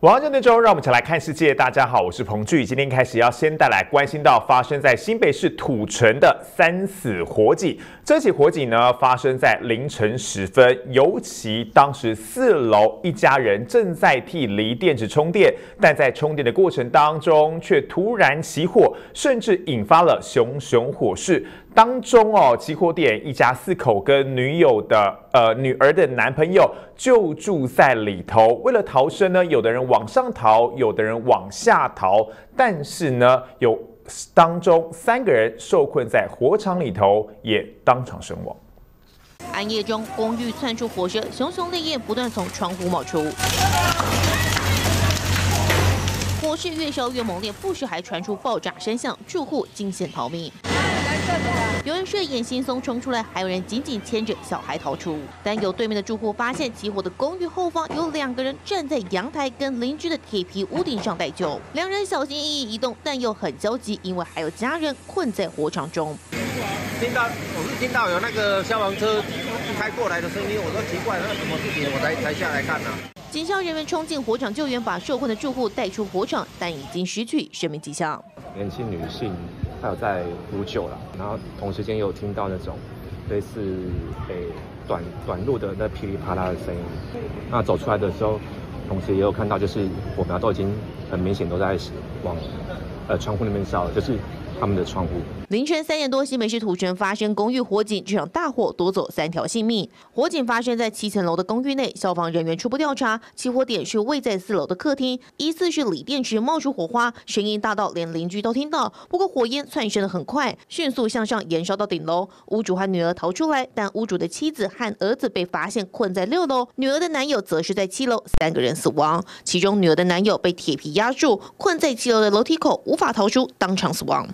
晚上那周，让我们一起来看世界。大家好，我是彭巨。今天开始要先带来关心到发生在新北市土城的3死火警。这起火警呢，发生在凌晨时分，尤其当时4楼一家人正在替锂电池充电，但在充电的过程当中却突然起火，甚至引发了熊熊火势。当中起火点一家4口跟女儿的男朋友就住在里头。为了逃生呢，有的人往上逃，有的人往下逃，但是呢，当中3个人受困在火场里头，也当场身亡。 暗夜中，公寓窜出火舌，熊熊烈焰不断从窗户冒出。火势越烧越猛烈，不时还传出爆炸声响，住户惊险逃命。有人睡眼惺忪冲出来，还有人紧紧牵着小孩逃出。但有对面的住户发现，起火的公寓后方有2个人站在阳台跟邻居的铁皮屋顶上待救。2人小心翼翼移动，但又很焦急，因为还有家人困在火场中。 我是听到有那个消防车开过来的声音，我说奇怪，那什么事情，我才下来看啊。 警消人员冲进火场救援，把受困的住户带出火场，但已经失去生命迹象。 年轻女性还有在补救了，然后同时间有听到那种类似短路的那噼里啪啦的声音。那走出来的时候，同时也有看到，就是火苗都已经很明显都在往窗户那边烧，就是他们的窗户。 凌晨3点多，新北市土城发生公寓火警，这场大火夺走3条性命。火警发生在7层楼的公寓内，消防人员初步调查，起火点是位在4楼的客厅，疑似是锂电池冒出火花，声音大到连邻居都听到。不过火焰窜升得很快，迅速向上延烧到顶楼。屋主和女儿逃出来，但屋主的妻子和儿子被发现困在6楼，女儿的男友则是在7楼，3个人死亡。其中女儿的男友被铁皮压住，困在7楼的楼梯口，无法逃出，当场死亡。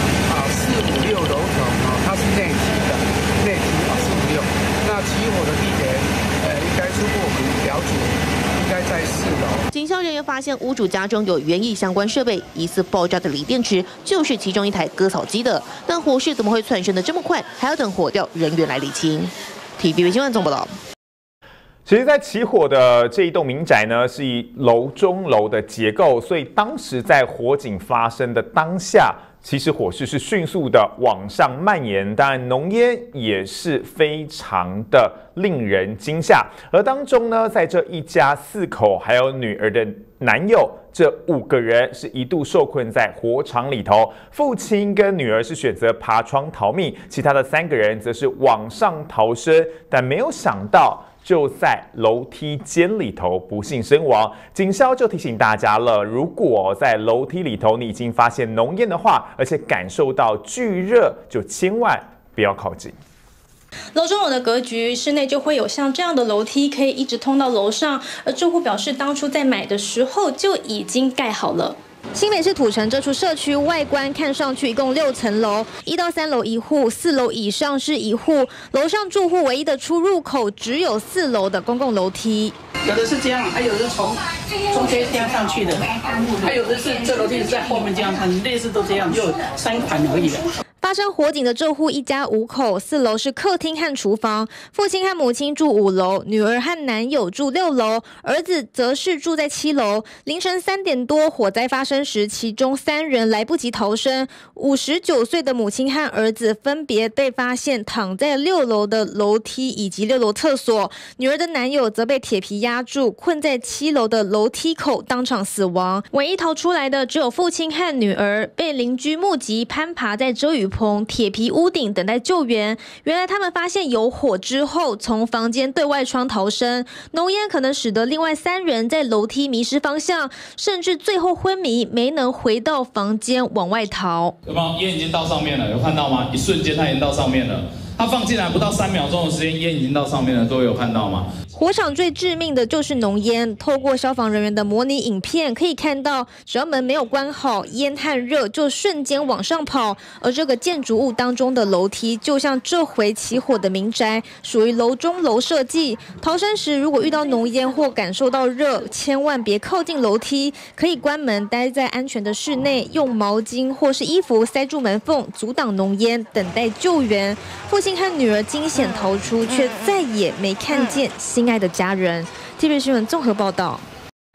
4、5、6楼层它是内梯的，内梯4、5、6。那起火的地点，应该初步我们了解，应该在4楼。 警消人员发现屋主家中有园艺相关设备，疑似爆炸的锂电池就是其中一台割草机的。但火势怎么会窜升得这么快？还要等火调人员来厘清。TVB 新闻总报道。 其实，在起火的这一栋民宅呢，是以楼中楼的结构，所以当时在火警发生的当下，其实火势是迅速的往上蔓延，当然浓烟也是非常的令人惊吓。而当中呢，在这一家4口还有女儿的男友，这5个人是一度受困在火场里头。父亲跟女儿是选择爬窗逃命，其他的3个人则是往上逃生，但没有想到就在楼梯间里头不幸身亡。警消就提醒大家了，如果在楼梯里头你已经发现浓烟的话，而且感受到巨热，就千万不要靠近。 楼中楼的格局，室内就会有像这样的楼梯，可以一直通到楼上。而住户表示，当初在买的时候就已经盖好了。新北市土城这处社区外观看上去一共6层楼，1到3楼1户，4楼以上是1户。楼上住户唯一的出入口只有4楼的公共楼梯。 有的是这样，还有的是从中间这样上去的，还有的是这楼梯是在后面这样，很类似都这样，就3款而已了。 发生火警的这户一家5口，4楼是客厅和厨房，父亲和母亲住5楼，女儿和男友住6楼，儿子则是住在7楼。凌晨3点多，火灾发生时，其中3人来不及逃生，59岁的母亲和儿子分别被发现躺在6楼的楼梯以及6楼厕所，女儿的男友则被铁皮压住，困在7楼的楼梯口，当场死亡。唯一逃出来的只有父亲和女儿，被邻居目击攀爬在遮雨铁皮屋顶等待救援。原来他们发现有火之后，从房间对外窗逃生，浓烟可能使得另外3人在楼梯迷失方向，甚至最后昏迷，没能回到房间往外逃。 有没有？烟已经到上面了，有看到吗？一瞬间它已经到上面了，它放进来不到3秒钟的时间，烟已经到上面了，各位有看到吗？ 火场最致命的就是浓烟，透过消防人员的模拟影片可以看到，只要门没有关好，烟和热就瞬间往上跑。而这个建筑物当中的楼梯，就像这回起火的民宅，属于楼中楼设计。逃生时如果遇到浓烟或感受到热，千万别靠近楼梯，可以关门，待在安全的室内，用毛巾或是衣服塞住门缝，阻挡浓烟，等待救援。父亲和女儿惊险逃出，却再也没看见心爱的家人。TVB 新闻综合报道。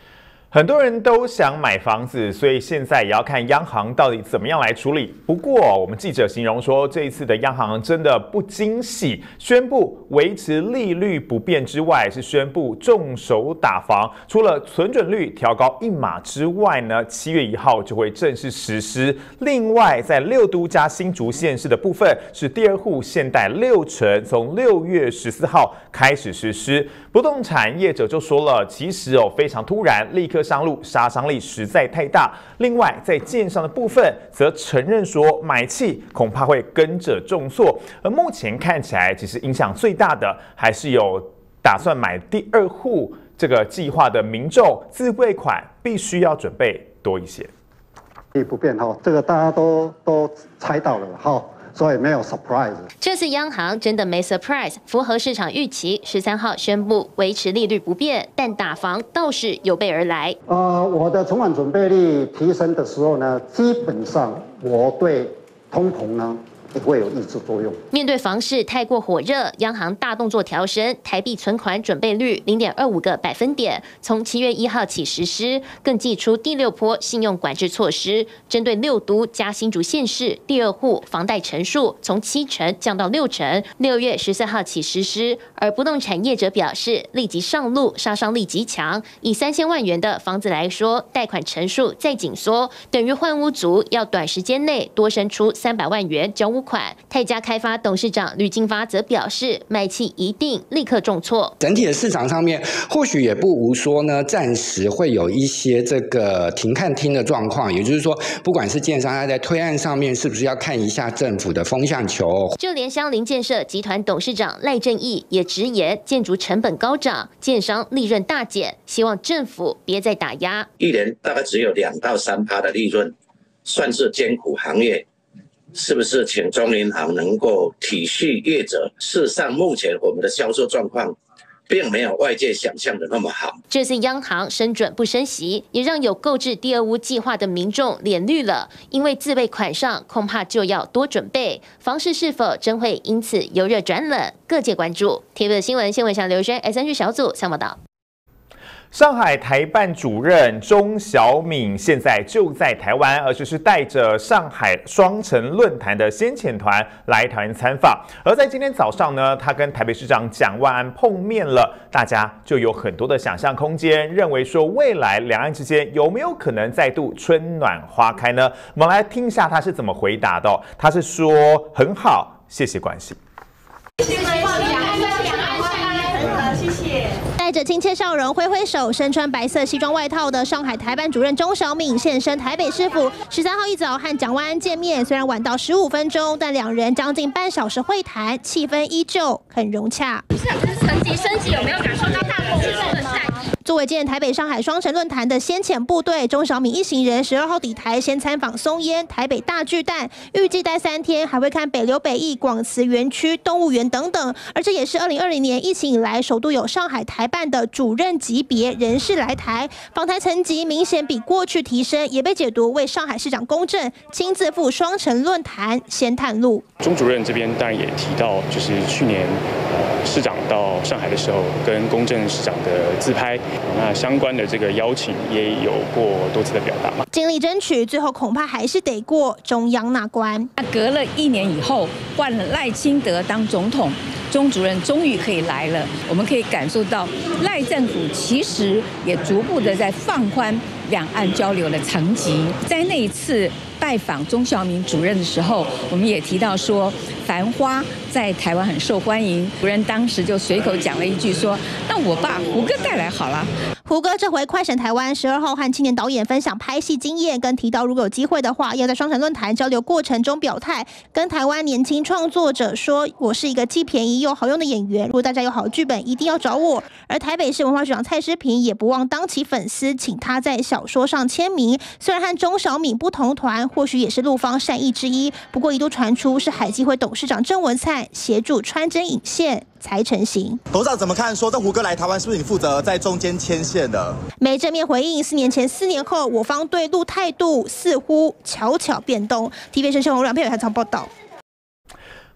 很多人都想买房子，所以现在也要看央行到底怎么样来处理。不过，我们记者形容说，这一次的央行真的不惊喜，宣布维持利率不变之外，是宣布重手打房。除了存准率调高1码之外呢，7月1号就会正式实施。另外，在6都加新竹县市的部分，是第2户限贷6成，从6月14号开始实施。不动产业者就说了，其实非常突然，立刻上路，杀伤力实在太大。另外，在建商的部分，则承认说买气恐怕会跟着重挫。而目前看起来，其实影响最大的还是有打算买第2户这个计划的民众，自备款必须要准备多一些。 不变哈，这个大家都猜到了哈。所以没有 surprise。 这次央行真的没 surprise， 符合市场预期。13号宣布维持利率不变，但打房倒是有备而来。 我的存款准备率提升的时候呢，基本上我对通膨呢也会有抑制作用。 面对房市太过火热，央行大动作调升台币存款准备率0.25个百分点，从7月1号起实施，更祭出第6波信用管制措施，针对6都加新竹县市第2户房贷成数从7成降到6成，6月14号起实施。而不动产业者表示，立即上路，杀伤力极强。以3000万元的房子来说，贷款成数再紧缩，等于换屋族要短时间内多生出300万元交屋款。泰嘉开发董事长吕金发则表示，卖气一定立刻重挫。 整体的市场上面，或许也不无说呢，暂时会有一些这个停看听的状况，也就是说，不管是建商他在推案上面，是不是要看一下政府的风向球？ 就连香林建设集团董事长赖正义也直言，建筑成本高涨，建商利润大减，希望政府别再打压。 一年大概只有2到3%的利润，算是艰苦行业。是不是请中银行能够体恤业者？事实上，目前我们的销售状况并没有外界想象的那么好。 这次央行升准不升息，也让有购置第2屋计划的民众脸绿了，因为自备款上恐怕就要多准备。房市是否真会因此由热转冷？各界关注。TVB 的新闻想刘轩 SNG 小组报道。 上海台办主任钟小敏现在就在台湾，而且是带着上海双城论坛的先遣团来台湾参访。而在今天早上呢，他跟台北市长蒋万安碰面了，大家就有很多的想象空间，认为说未来两岸之间有没有可能再度春暖花开呢？我们来听一下他是怎么回答的。他是说很好，谢谢关心。 带着亲切笑容，挥挥手，身穿白色西装外套的上海台办主任钟小敏现身台北市府。13号一早和蒋万安见面，虽然晚到15分钟，但两人将近半小时会谈，气氛依旧很融洽。 不是，层级升级有没有感受到大国之后的善？ 作为建台北上海双城论坛的先遣部队，钟小敏一行人12号抵台，先参访松烟、台北大巨蛋，预计待3天，还会看北流北艺、广慈园区、动物园等等。而这也是2020年疫情以来，首度有上海台办的主任级别人士来台，访台层级明显比过去提升，也被解读为上海市长龚正亲自赴双城论坛先探路。 钟主任这边当然也提到，就是去年市长到上海的时候，跟龚正市长的自拍，那相关的这个邀请也有过多次的表达。 尽力争取，最后恐怕还是得过中央那关。 隔了1年以后，换了赖清德当总统，钟主任终于可以来了。我们可以感受到赖政府其实也逐步的在放宽两岸交流的层级。在那一次拜访钟小敏主任的时候，我们也提到说，繁花在台湾很受欢迎。主任当时就随口讲了一句说：“那我把胡歌带来好了。” 胡歌这回快闪台湾，12号和青年导演分享拍戏经验，跟提到如果有机会的话，要在双城论坛交流过程中表态，跟台湾年轻创作者说，我是一个既便宜又好用的演员，如果大家有好剧本，一定要找我。而台北市文化局长蔡诗萍也不忘当起粉丝，请他在小说上签名。虽然和钟小敏不同团，或许也是陆方善意之一，不过一度传出是海基会董事长郑文灿协助穿针引线才成型。 董事长怎么看？说这胡歌来台湾是不是你负责在中间牵线的？ 没正面回应。4年前、4年后，我方对陆态度似乎悄悄变动。TVB 新闻阮佩伟采访报道。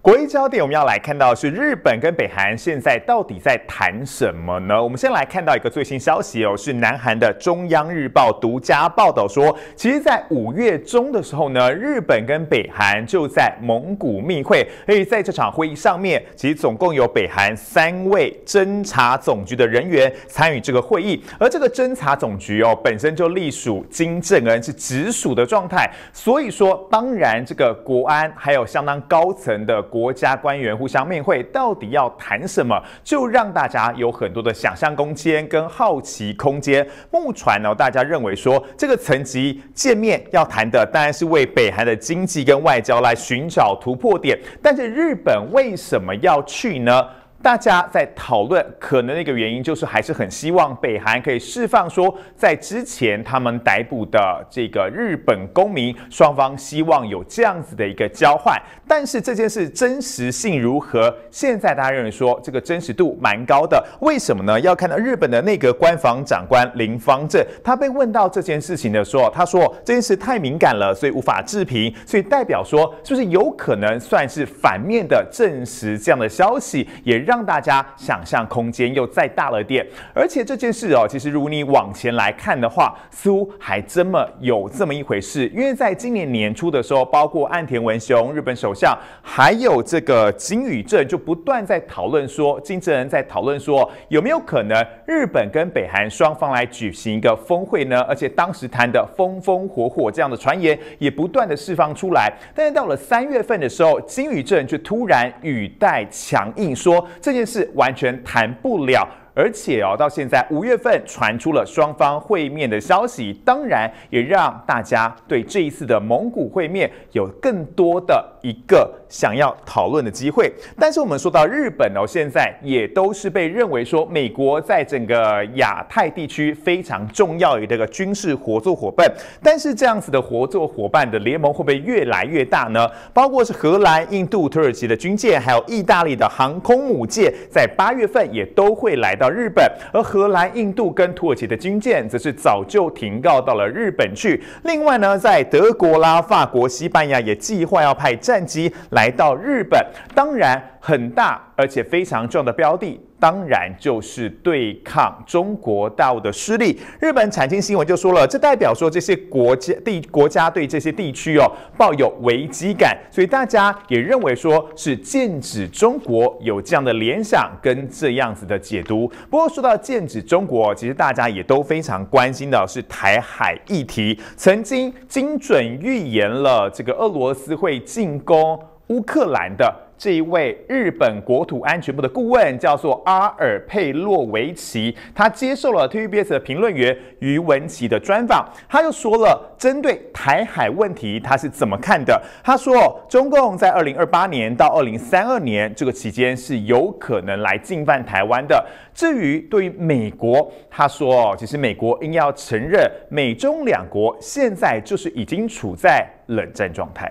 国际焦点，我们要来看到的是日本跟北韩现在到底在谈什么呢？我们先来看到一个最新消息是南韩的中央日报独家报道说，其实，在5月中的时候呢，日本跟北韩就在蒙古密会，而且在这场会议上面，其实总共有北韩3位侦察总局的人员参与这个会议，而这个侦察总局本身就隶属金正恩，是直属的状态，所以说，当然这个国安还有相当高层的国家官员互相面会，到底要谈什么，就让大家有很多的想象空间跟好奇空间。目传大家认为说，这个层级见面要谈的当然是为北韩的经济跟外交来寻找突破点，但是日本为什么要去呢？大家在讨论可能的一个原因，就是还是很希望北韩可以释放说，在之前他们逮捕的这个日本公民，双方希望有这样子的一个交换。但是这件事真实性如何？现在大家认为说这个真实度蛮高的，为什么呢？要看到日本的内阁官房长官林芳正，他被问到这件事情的时候，他说这件事太敏感了，所以无法置评，所以代表说是不是有可能算是反面的证实这样的消息，也让大家想象空间又再大了点。而且这件事其实如你往前来看的话，似乎还真有这么一回事。因为在今年年初的时候，包括岸田文雄日本首相，还有这个金宇正，就不断在讨论说，金正恩在讨论说，有没有可能日本跟北韩双方来举行一个峰会呢？而且当时谈的风风火火这样的传言也不断的释放出来。但是到了3月份的时候，金宇正就突然语带强硬说，这件事完全谈不了。而且到现在5月份传出了双方会面的消息，当然也让大家对这一次的蒙古会面有更多的一个想要讨论的机会。但是我们说到日本现在也都是被认为说美国在整个亚太地区非常重要的一个军事合作伙伴。但是这样子的合作伙伴的联盟会不会越来越大呢？包括是荷兰、印度、土耳其的军舰，还有意大利的航空母舰，在8月份也都会来到日本，而荷兰、印度跟土耳其的军舰则是早就停靠到了日本去。另外呢，在德国啦、法国、西班牙也计划要派战机来到日本。当然，很大而且非常重要的标的，当然就是对抗中国大陆的势力。日本产经新闻就说了，这代表说这些国家对这些地区抱有危机感，所以大家也认为说是剑指中国，有这样的联想跟这样子的解读。不过说到剑指中国，其实大家也都非常关心的是台海议题，曾经精准预言了这个俄罗斯会进攻乌克兰的这一位日本国土安全部的顾问叫做阿尔佩洛维奇，他接受了 TVBS 的评论员于文琪的专访，他就说了针对台海问题他是怎么看的。他说，中共在2028年到2032年这个期间是有可能来进犯台湾的。至于对于美国，他说其实美国应要承认，美中两国现在就是已经处在冷战状态。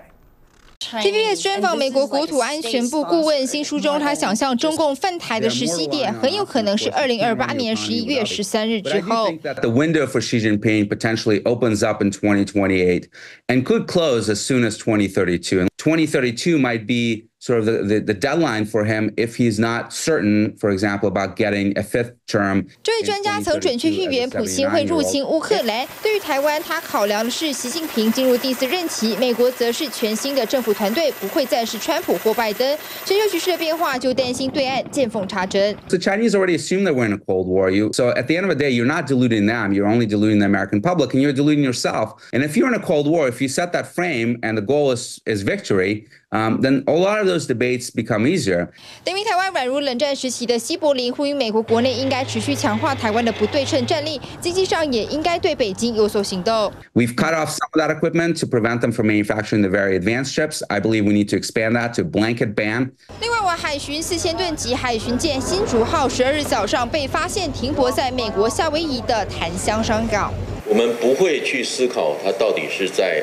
TVBS 专访美国国土安全部顾问，新书中他想象中共犯台的时机点很有可能是2028年11月13日之后。 The window for Xi Jinping potentially opens up in 2028 and could close as soon as 2032. And 2032 might be sort of the deadline for him if he's not certain, for example, about getting a 5th term. 这位专家曾准确预言普京会入侵乌克兰。对于台湾，他考量的是习近平进入第4任期，美国则是全新的政府团队，不会再是川普或拜登。全球局势的变化，就担心对岸见缝插针。 The Chinese already assume that we're in a Cold War. So at the end of the day, you're not deluding them. You're only deluding the American public, and you're deluding yourself. And if you're in a Cold War, if you set that frame and the goal is victory, then a lot of those debates become easier. 等于台湾宛如冷战时期的西柏林，呼吁美国国内应该持续强化台湾的不对称战力，经济上也应该对北京有所行动。 We've cut off some of that equipment to prevent them from manufacturing the very advanced chips. I believe we need to expand that to a blanket ban. 另外，海巡4000吨级海巡舰新竹号12日早上被发现停泊在美国夏威夷的檀香山港。 我们不会去思考它到底是在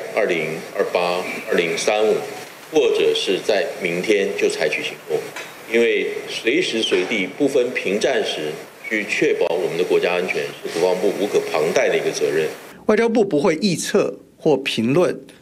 2028、2035。或者是在明天就采取行动，因为随时随地不分平战时去确保我们的国家安全，是国防部无可旁贷的一个责任。 外交部不会臆测或评论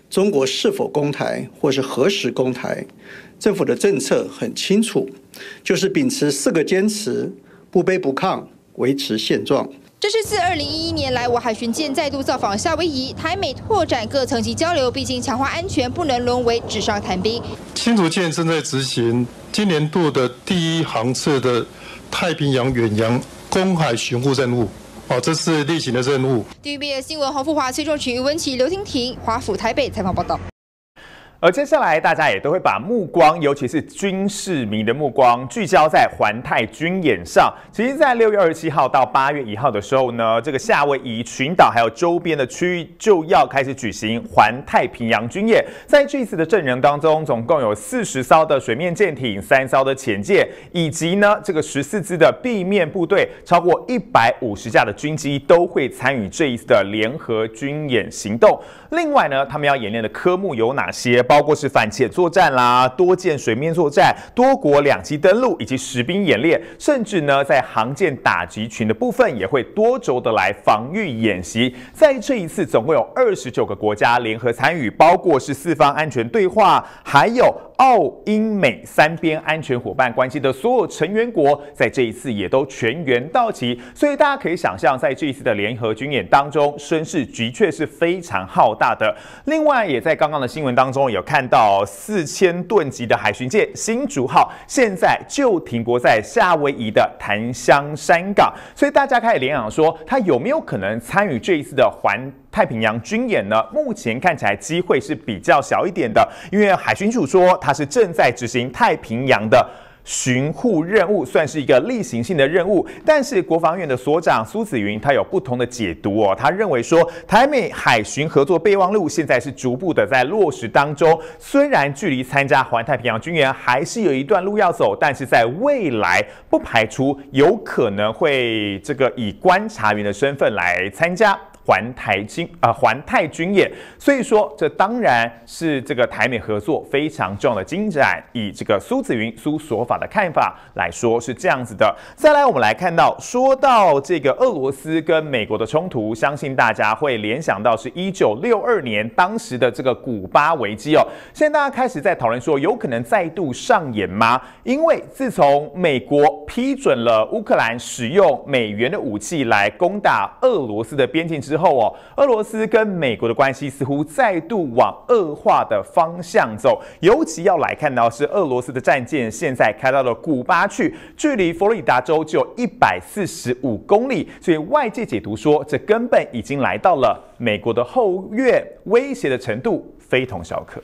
中国是否攻台或是何时攻台，政府的政策很清楚，就是秉持4个坚持，不卑不亢，维持现状。 这是自2011年来，我海巡舰再度造访夏威夷，台美拓展各层级交流，毕竟强化安全不能沦为纸上谈兵。 新竹舰正在执行今年度的第1航次的太平洋远洋公海巡护任务。这是例行的任务。 TVBS 新闻黄富华、崔仲群、余文琪、刘婷婷，华府台北采访报道。 而接下来，大家也都会把目光，尤其是军事迷的目光，聚焦在环太军演上。其实，在6月27号到8月1号的时候呢，这个夏威夷群岛还有周边的区域就要开始举行环太平洋军演。在这次的阵容当中，总共有40艘的水面舰艇、3艘的潜舰，以及呢这个14支的地面部队，超过150架的军机都会参与这一次的联合军演行动。另外呢，他们要演练的科目有哪些？包括是反潜作战啦、多舰水面作战、多国2栖登陆以及实兵演练，甚至呢在航舰打击群的部分也会多轴的来防御演习。在这一次，总共有29个国家联合参与，包括是4方安全对话，还有澳英美3边安全伙伴关系的所有成员国，在这一次也都全员到齐。所以大家可以想象，在这一次的联合军演当中，声势的确是非常浩大的。另外，也在刚刚的新闻当中有看到4000吨级的海巡舰新竹号，现在就停泊在夏威夷的檀香山港，所以大家开始联想说，它有没有可能参与这一次的环太平洋军演呢？目前看起来机会是比较小一点的，因为海巡署说它是正在执行太平洋的巡护任务，算是一个例行性的任务。但是国防院的所长苏紫云他有不同的解读哦，他认为说台美海巡合作备忘录现在是逐步的在落实当中，虽然距离参加环太平洋军演还是有一段路要走，但是在未来不排除有可能会这个以观察员的身份来参加环太军演，所以说这当然是这个台美合作非常重要的进展。以这个苏紫云苏所法的看法来说是这样子的。再来，我们来看到，说到这个俄罗斯跟美国的冲突，相信大家会联想到是1962年当时的这个古巴危机哦。现在大家开始在讨论说，有可能再度上演吗？因为自从美国批准了乌克兰使用美元的武器来攻打俄罗斯的边境之后哦，俄罗斯跟美国的关系似乎再度往恶化的方向走。尤其要来看到是俄罗斯的战舰现在开到了古巴去，距离佛罗里达州就有145公里，所以外界解读说，这根本已经来到了美国的后院，威胁的程度非同小可。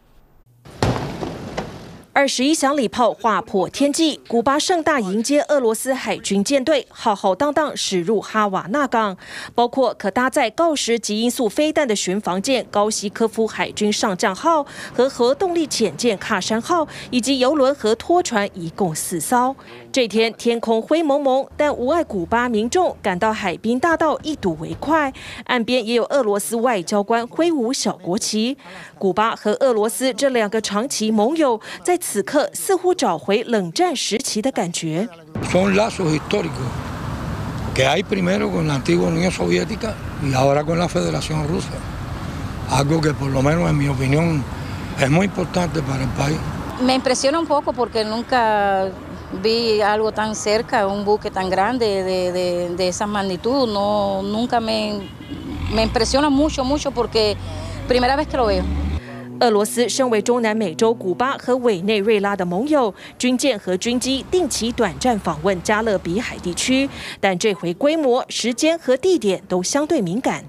21响礼炮划破天际，古巴盛大迎接俄罗斯海军舰队浩浩荡荡驶入哈瓦那港，包括可搭载锆石极音速飞弹的巡防舰高西科夫海军上将号和核动力潜舰喀山号，以及邮轮和拖船一共4艘。这天天空灰蒙蒙，但无碍古巴民众赶到海滨大道一睹为快，岸边也有俄罗斯外交官挥舞小国旗。古巴和俄罗斯这2个长期盟友，在此刻似乎找回冷战时期的感觉。 Son lazos históricos que hay primero con la antigua Unión Soviética y ahora con la Federación Rusa. Algo que por lo menos en mi opinión es muy importante para el país. Me impresiona un poco porque nunca vi algo tan cerca, un buque tan grande de esa magnitud. No, nunca me impresiona mucho porque primera vez que lo veo. 俄罗斯身为中南美洲古巴和委内瑞拉的盟友，军舰和军机定期短暂访问加勒比海地区，但这回规模、时间和地点都相对敏感。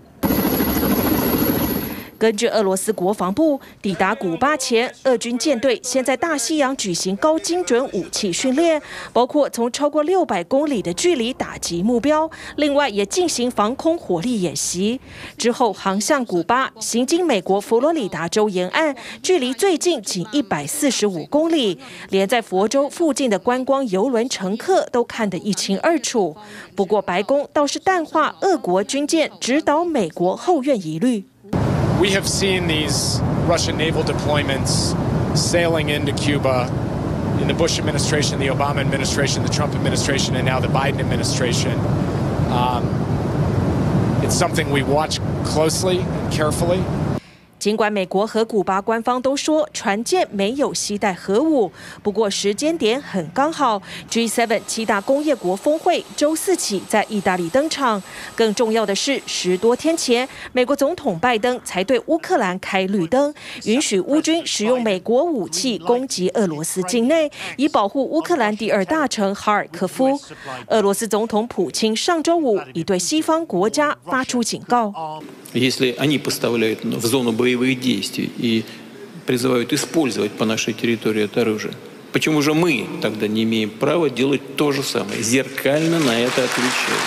根据俄罗斯国防部，抵达古巴前，俄军舰队先在大西洋举行高精准武器训练，包括从超过600公里的距离打击目标，另外也进行防空火力演习。之后航向古巴，行经美国佛罗里达州沿岸，距离最近仅145公里，连在佛州附近的观光邮轮乘客都看得一清二楚。不过白宫倒是淡化俄国军舰直捣美国后院疑虑。 We have seen these Russian naval deployments sailing into Cuba in the Bush administration, the Obama administration, the Trump administration, and now the Biden administration. It's something we watch closely and carefully. 尽管美国和古巴官方都说船舰没有携带核武，不过时间点很刚好 ，G7 7大工业国峰会周四起在意大利登场。更重要的是，10多天前，美国总统拜登才对乌克兰开绿灯，允许乌军使用美国武器攻击俄罗斯境内，以保护乌克兰第2大城哈尔科夫。俄罗斯总统普京上周五已对西方国家发出警告。 Если они поставляют в зону боевых действий и призывают использовать по нашей территории это оружие, почему же мы тогда не имеем права делать то же самое, зеркально на это отвечать?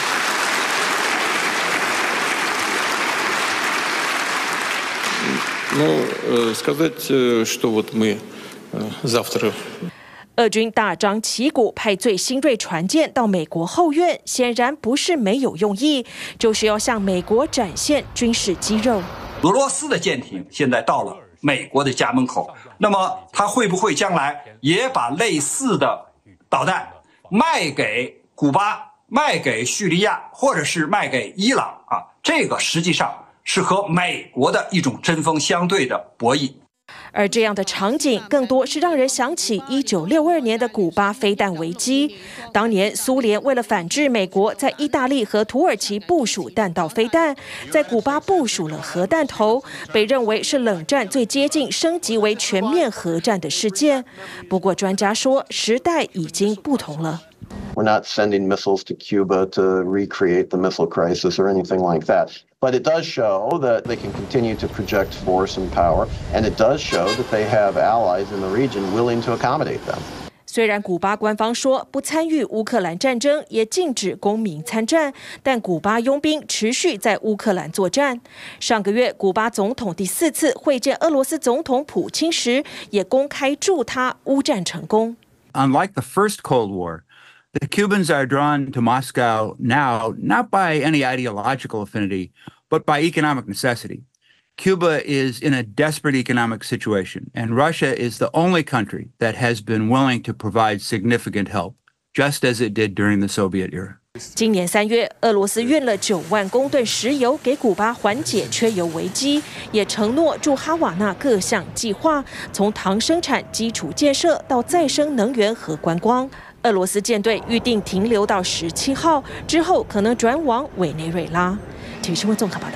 Ну, сказать, что вот мы завтра... 俄军大张旗鼓派最新锐船舰到美国后院，显然不是没有用意，就是要向美国展现军事肌肉。 俄罗斯的舰艇现在到了美国的家门口，那么它会不会将来也把类似的导弹卖给古巴、卖给叙利亚，或者是卖给伊朗啊？这个实际上是和美国的一种针锋相对的博弈。 而这样的场景更多是让人想起1962年的古巴飞弹危机。当年苏联为了反制美国在意大利和土耳其部署弹道飞弹，在古巴部署了核弹头，被认为是冷战最接近升级为全面核战的事件。不过专家说，时代已经不同了。 We're not sending missiles to Cuba to recreate the missile crisis or anything like that. But it does show that they can continue to project force and power, and it does show that they have allies in the region willing to accommodate them. 虽然古巴官方说不参与乌克兰战争，也禁止公民参战，但古巴佣兵持续在乌克兰作战。上个月，古巴总统第4次会见俄罗斯总统普京时，也公开祝他乌战成功。 Unlike the first Cold War, the Cubans are drawn to Moscow now not by any ideological affinity, but by economic necessity. Cuba is in a desperate economic situation, and Russia is the only country that has been willing to provide significant help, just as it did during the Soviet era. 今年3月，俄罗斯运了9万公吨石油给古巴缓解缺油危机，也承诺驻哈瓦那各项计划，从糖生产、基础建设到再生能源和观光。俄罗斯舰队预定停留到17号，之后可能转往委内瑞拉。体育新闻综合报道。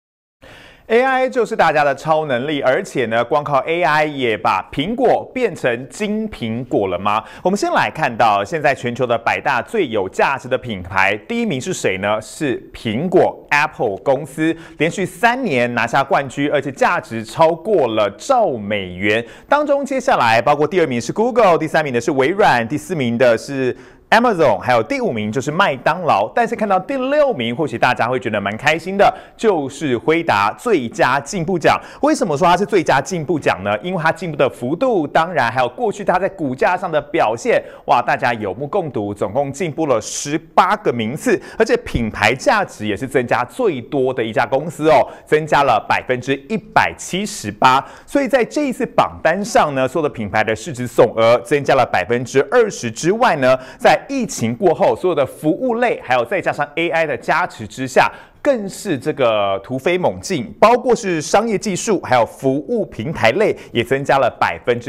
AI 就是大家的超能力，而且呢，光靠 AI 也把苹果变成金苹果了吗？我们先来看到现在全球的100大最有价值的品牌，第1名是谁呢？是苹果 Apple 公司，连续3年拿下冠军，而且价值超过了1兆美元。当中接下来包括第2名是 Google， 第3名的是微软，第4名的是Amazon， 还有第5名就是麦当劳，但是看到第6名，或许大家会觉得蛮开心的，就是辉达最佳进步奖。为什么说它是最佳进步奖呢？因为它进步的幅度，当然还有过去它在股价上的表现，哇，大家有目共睹，总共进步了18个名次，而且品牌价值也是增加最多的一家公司哦，增加了178%。所以在这一次榜单上呢，所有的品牌的市值总额增加了20%之外呢，在疫情过后，所有的服务类，还有再加上 AI 的加持之下，更是这个突飞猛进，包括是商业技术，还有服务平台类也增加了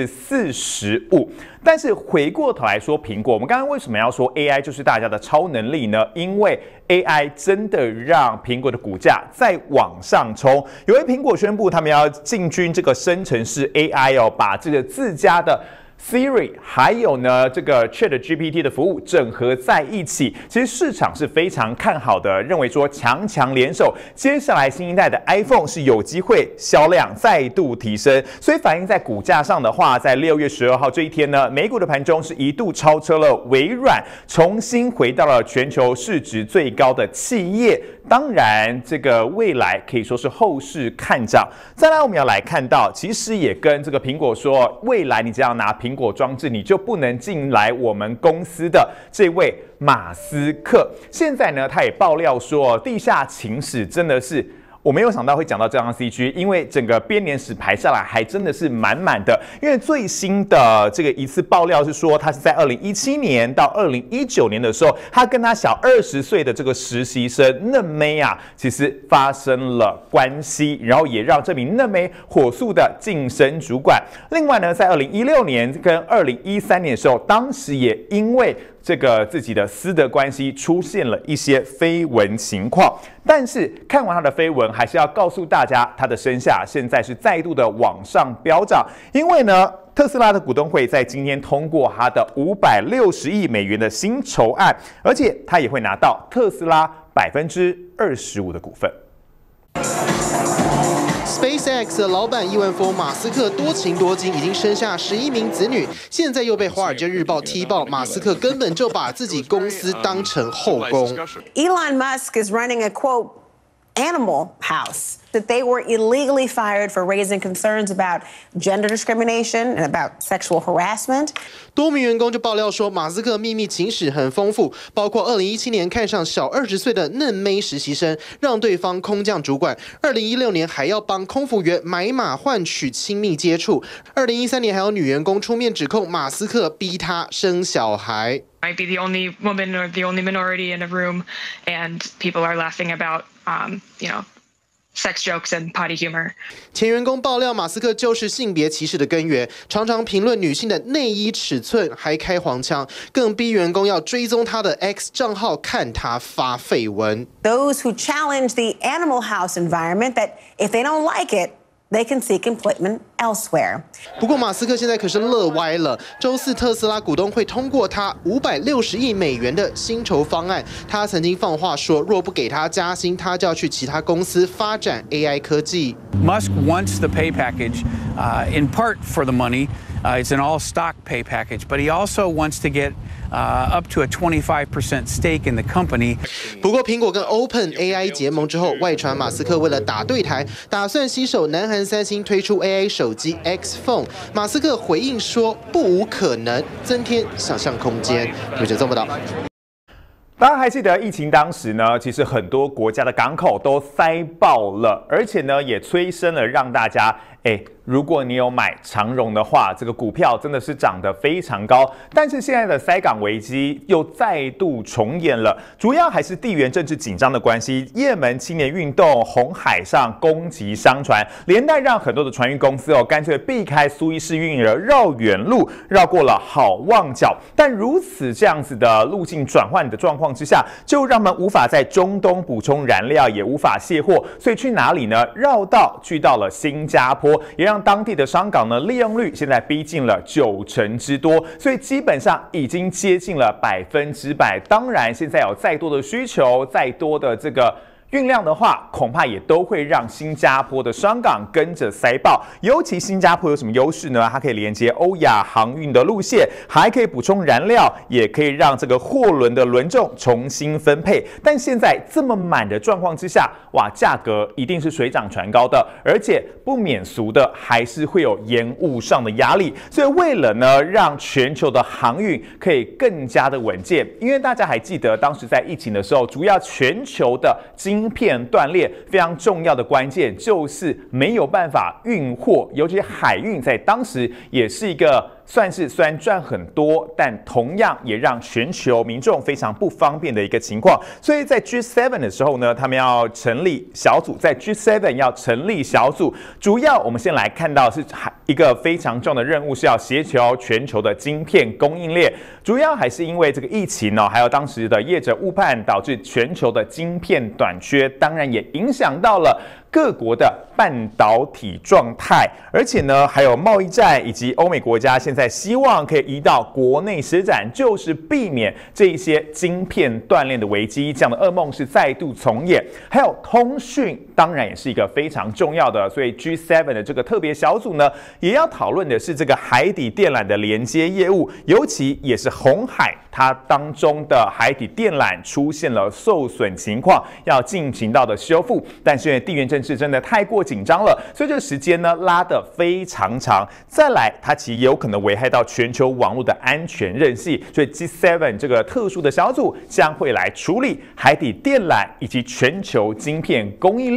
45%。但是回过头来说，苹果，我们刚刚为什么要说 AI 就是大家的超能力呢？因为 AI 真的让苹果的股价再往上冲。有位苹果宣布，他们要进军这个生成式 AI 哦，把这个自家的Siri 还有呢这个 ChatGPT 的服务整合在一起，其实市场是非常看好的，认为说强联手，接下来新一代的 iPhone 是有机会销量再度提升，所以反映在股价上的话，在6月12号这一天呢，美股的盘中是一度超车了微软，重新回到了全球市值最高的企业。当然，这个未来可以说是后市看涨。再来，我们要来看到，其实也跟这个苹果说，未来你只要拿苹果装置，你就不能进来我们公司的这位马斯克。现在呢，他也爆料说，地下情史真的是我没有想到会讲到这张 CG， 因为整个编年史排下来还真的是满满的。因为最新的这个一次爆料是说，他是在2017年到2019年的时候，他跟他小20岁的这个实习生嫩妹啊，其实发生了关系，然后也让这名嫩妹火速的晋升主管。另外呢，在2016年跟2013年的时候，当时也因为这个自己的私德关系出现了一些绯闻情况，但是看完他的绯闻，还是要告诉大家，他的身价现在是再度的往上飙涨，因为呢，特斯拉的股东会在今天通过他的560亿美元的薪酬案，而且他也会拿到特斯拉25%的股份。 SpaceX 的老板亿万富翁马斯克多情多金，已经生下11名子女，现在又被《华尔街日报》踢爆，马斯克根本就把自己公司当成后宫。 Elon Musk is running a quote animal house that they were illegally fired for raising concerns about gender discrimination and about sexual harassment. 多名员工就爆料说，马斯克秘密情史很丰富，包括2017年看上小20岁的嫩妹实习生，让对方空降主管；2016年还要帮空服员买马换取亲密接触；2013年还有女员工出面指控马斯克逼她生小孩。 Might be the only woman or the only minority in a room, and people are laughing about, sex jokes and potty humor. 前员工爆料，马斯克就是性别歧视的根源，常常评论女性的内衣尺寸，还开黄腔，更逼员工要追踪他的 X 账号，看他发绯闻。 Those who challenge the animal house environment, that if they don't like it, they can seek employment elsewhere. 不过，马斯克现在可是乐歪了。周四，特斯拉股东会通过他560亿美元的薪酬方案。他曾经放话说，若不给他加薪，他就要去其他公司发展 AI 科技。 Musk wants the pay package, in part for the money. It's an all-stock pay package, but he also wants to get up to a 25% stake in the company. 不过，苹果跟 OpenAI 结盟之后，外传马斯克为了打对台，打算携手南韩三星推出 AI 手机 X Phone。马斯克回应说，不无可能，增添想象空间。记者报道。 大家还记得疫情当时呢，其实很多国家的港口都塞爆了，而且呢，也催生了让大家如果你有买长荣的话，这个股票真的是涨得非常高。但是现在的塞港危机又再度重演了，主要还是地缘政治紧张的关系。也门青年运动，红海上攻击商船，连带让很多的船运公司干脆避开苏伊士运河，绕远路，绕过了好望角。但如此这样子的路径转换的状况之下，就让他们无法在中东补充燃料，也无法卸货，所以去哪里呢？绕道去到了新加坡，也让当地的商港呢利用率现在逼近了90%之多，所以基本上已经接近了100%。当然，现在有再多的需求，再多的这个运量的话，恐怕也都会让新加坡的商港跟着塞爆。尤其新加坡有什么优势呢？它可以连接欧亚航运的路线，还可以补充燃料，也可以让这个货轮的轮重重新分配。但现在这么满的状况之下，哇，价格一定是水涨船高的，而且不免俗的还是会有延误上的压力。所以为了呢，让全球的航运可以更加的稳健，因为大家还记得当时在疫情的时候，主要全球的晶片断裂非常重要的关键就是没有办法运货，尤其海运在当时也是一个虽然赚很多，但同样也让全球民众非常不方便的一个情况。所以在 G7 的时候呢，他们要成立小组，在 G7 要成立小组，主要我们先来看到是一个非常重要的任务，是要协调全球的晶片供应链。主要还是因为这个疫情还有当时的业者误判，导致全球的晶片短缺，当然也影响到了各国的半导体状态，而且呢，还有贸易战以及欧美国家现在希望可以移到国内施展，就是避免这一些晶片断裂的危机，这样的噩梦是再度重演。还有通讯，当然也是一个非常重要的，所以 G7 的这个特别小组呢，也要讨论的是这个海底电缆的连接业务，尤其也是红海它当中的海底电缆出现了受损情况，要进行到的修复，但是因为地缘政治真的太过紧张了，所以这个时间呢拉得非常长。再来，它其实有可能危害到全球网络的安全韧性，所以 G7 这个特殊的小组将会来处理海底电缆以及全球晶片供应链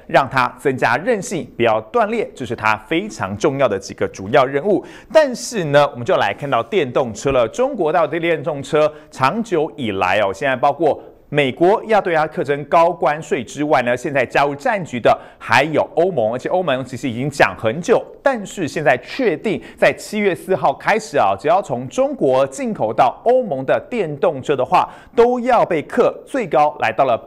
让它增加韧性，不要断裂，这是它非常重要的几个主要任务。但是呢，我们就来看到电动车了。中国到底电动车长久以来现在包括美国要对它课征高关税之外呢，现在加入战局的还有欧盟，而且欧盟其实已经讲很久，但是现在确定在7月4号开始只要从中国进口到欧盟的电动车的话，都要被课最高来到了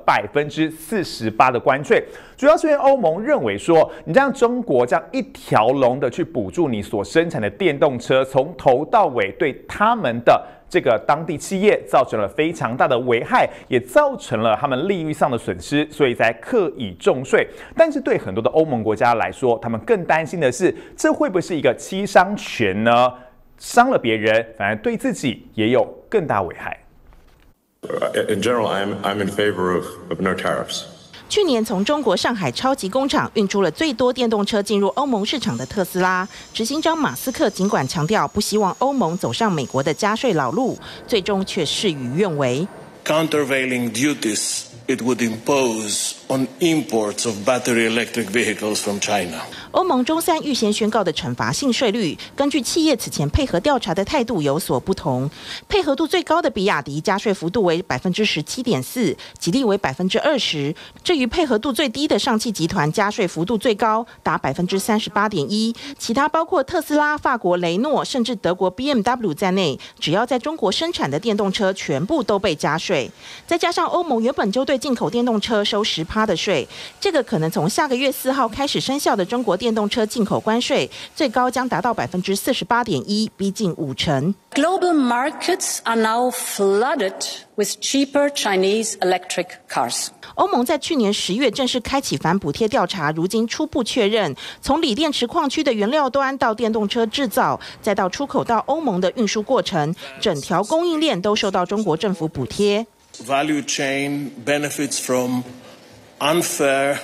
48%的关税。主要是因为欧盟认为说，你让中国这样一条龙的去补助你所生产的电动车，从头到尾对他们的这个当地企业造成了非常大的危害，也造成了他们利益上的损失，所以才课以重税。但是对很多的欧盟国家来说，他们更担心的是，这会不会是一个欺商权呢？伤了别人，反而对自己也有更大危害。 In general, I'm in favor of no tariffs. 去年从中国上海超级工厂运出了最多电动车进入欧盟市场的特斯拉，执行长马斯克尽管强调不希望欧盟走上美国的加税老路，最终却事与愿违。 Countervailing duties it would impose on imports of battery electric vehicles from China. 欧盟周三预先宣告的惩罚性税率，根据企业此前配合调查的态度有所不同。配合度最高的比亚迪加税幅度为17.4%，吉利为20%。至于配合度最低的上汽集团，加税幅度最高达38.1%。其他包括特斯拉、法国雷诺，甚至德国 BMW 在内，只要在中国生产的电动车，全部都被加税。再加上欧盟原本就对进口电动车收10%的税，这个可能从下个月4号开始生效的中国电动车进口关税，最高将达到48.1%，逼近50%。 Global markets are now flooded with cheaper Chinese electric cars. 欧盟在去年10月正式开启反补贴调查，如今初步确认，从锂电池矿区的原料端到电动车制造，再到出口到欧盟的运输过程，整条供应链都受到中国政府补贴。 Value chain benefits from unfair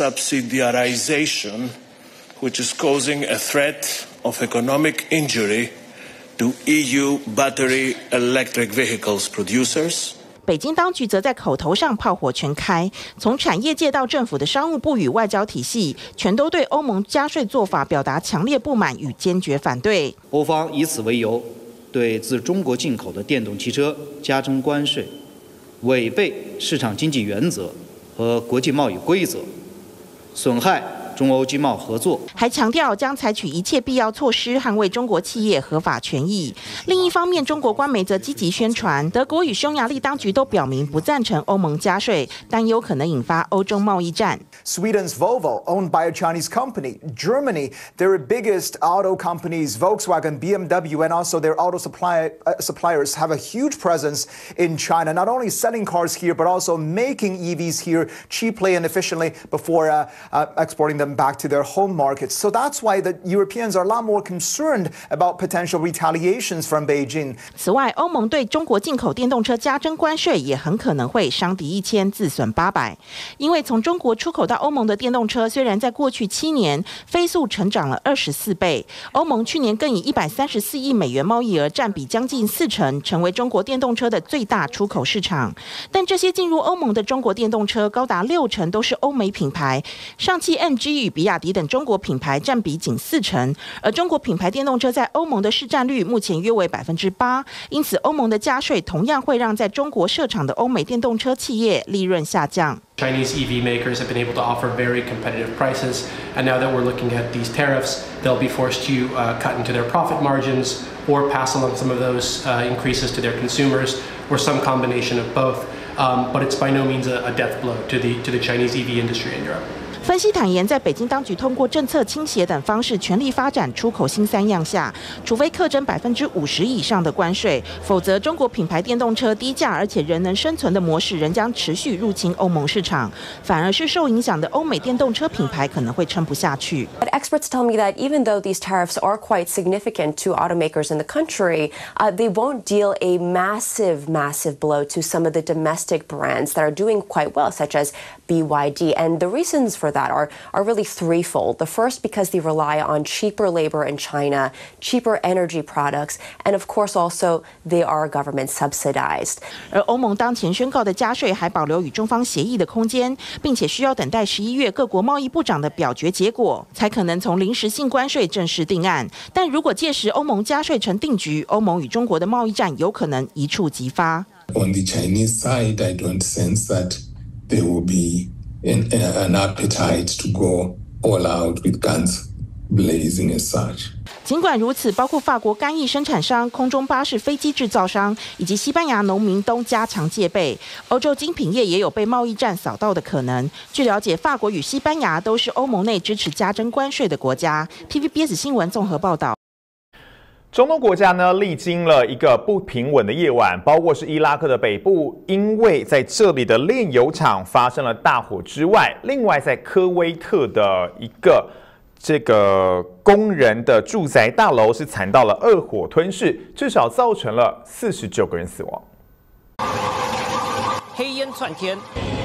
subsidiarization, which is causing a threat of economic injury to EU battery electric vehicles producers. 北京当局则在口头上炮火全开，从产业界到政府的商务部与外交体系，全都对欧盟加税做法表达强烈不满与坚决反对。 欧方以此为由，对自中国进口的电动汽车加征关税，违背市场经济原则和国际贸易规则，损害中欧经贸合作， 还强调将采取一切必要措施捍卫中国企业合法权益。另一方面，中国官媒则积极宣传，德国与匈牙利当局都表明不赞成欧盟加税，但有可能引发欧洲贸易战。 Sweden's Volvo, owned by a Chinese company. Germany, their biggest auto companies, Volkswagen, BMW, and also their auto suppliers have a huge presence in China, not only selling cars here, but also making EVs here cheaply and efficiently before exporting them back to their home markets. So that's why the Europeans are a lot more concerned about potential retaliations from Beijing. 此外，欧盟对中国进口电动车加征关税，也很可能会伤敌1000，自损800。因为从中国出口到欧盟的电动车，虽然在过去7年飞速成长了24倍，欧盟去年更以134亿美元贸易额占比将近40%，成为中国电动车的最大出口市场。但这些进入欧盟的中国电动车，高达60%都是欧美品牌，上汽 MG与比亚迪等中国品牌占比仅40%，而中国品牌电动车在欧盟的市占率目前约为8%，因此欧盟的加税同样会让在中国设厂的欧美电动车企业利润下降。 Chinese EV makers have been able to offer very competitive prices, and now that we're looking at these tariffs, they'll be forced to cut into their profit margins or pass along some of those increases to their consumers, or some combination of both. But it's by no means a death blow to the Chinese EV industry in Europe. 分析坦言，在北京当局通过政策倾斜等方式全力发展出口新三样下，除非课征50%以上的关税，否则中国品牌电动车低价而且仍能生存的模式仍将持续入侵欧盟市场，反而是受影响的欧美电动车品牌可能会撑不下去。 But experts tell me that even though these tariffs are quite significant to automakers in the country, they won't deal a massive blow to some of the domestic brands that are doing quite well, such as BYD. And the reasons for that are really threefold. The first, because they rely on cheaper labor in China, cheaper energy products, and of course also they are government subsidized. 而欧盟当前宣告的加税还保留与中方协议的空间，并且需要等待11月各国贸易部长的表决结果，才可能从临时性关税正式定案。但如果届时欧盟加税成定局，欧盟与中国的贸易战有可能一触即发。 On the Chinese side, I don't sense that there will be an appetite to go all out with guns blazing as such. 尽管如此，包括法国干邑生产商、空中巴士、飞机制造商以及西班牙农民都加强戒备。欧洲精品业也有被贸易战扫到的可能。据了解，法国与西班牙都是欧盟内支持加征关税的国家。TVBS 新闻综合报道。 中东国家呢，历经了一个不平稳的夜晚，包括是伊拉克的北部，因为在这里的炼油厂发生了大火之外，另外在科威特的一个这个工人的住宅大楼是惨到了2火吞噬，至少造成了49个人死亡。 黑烟窜天，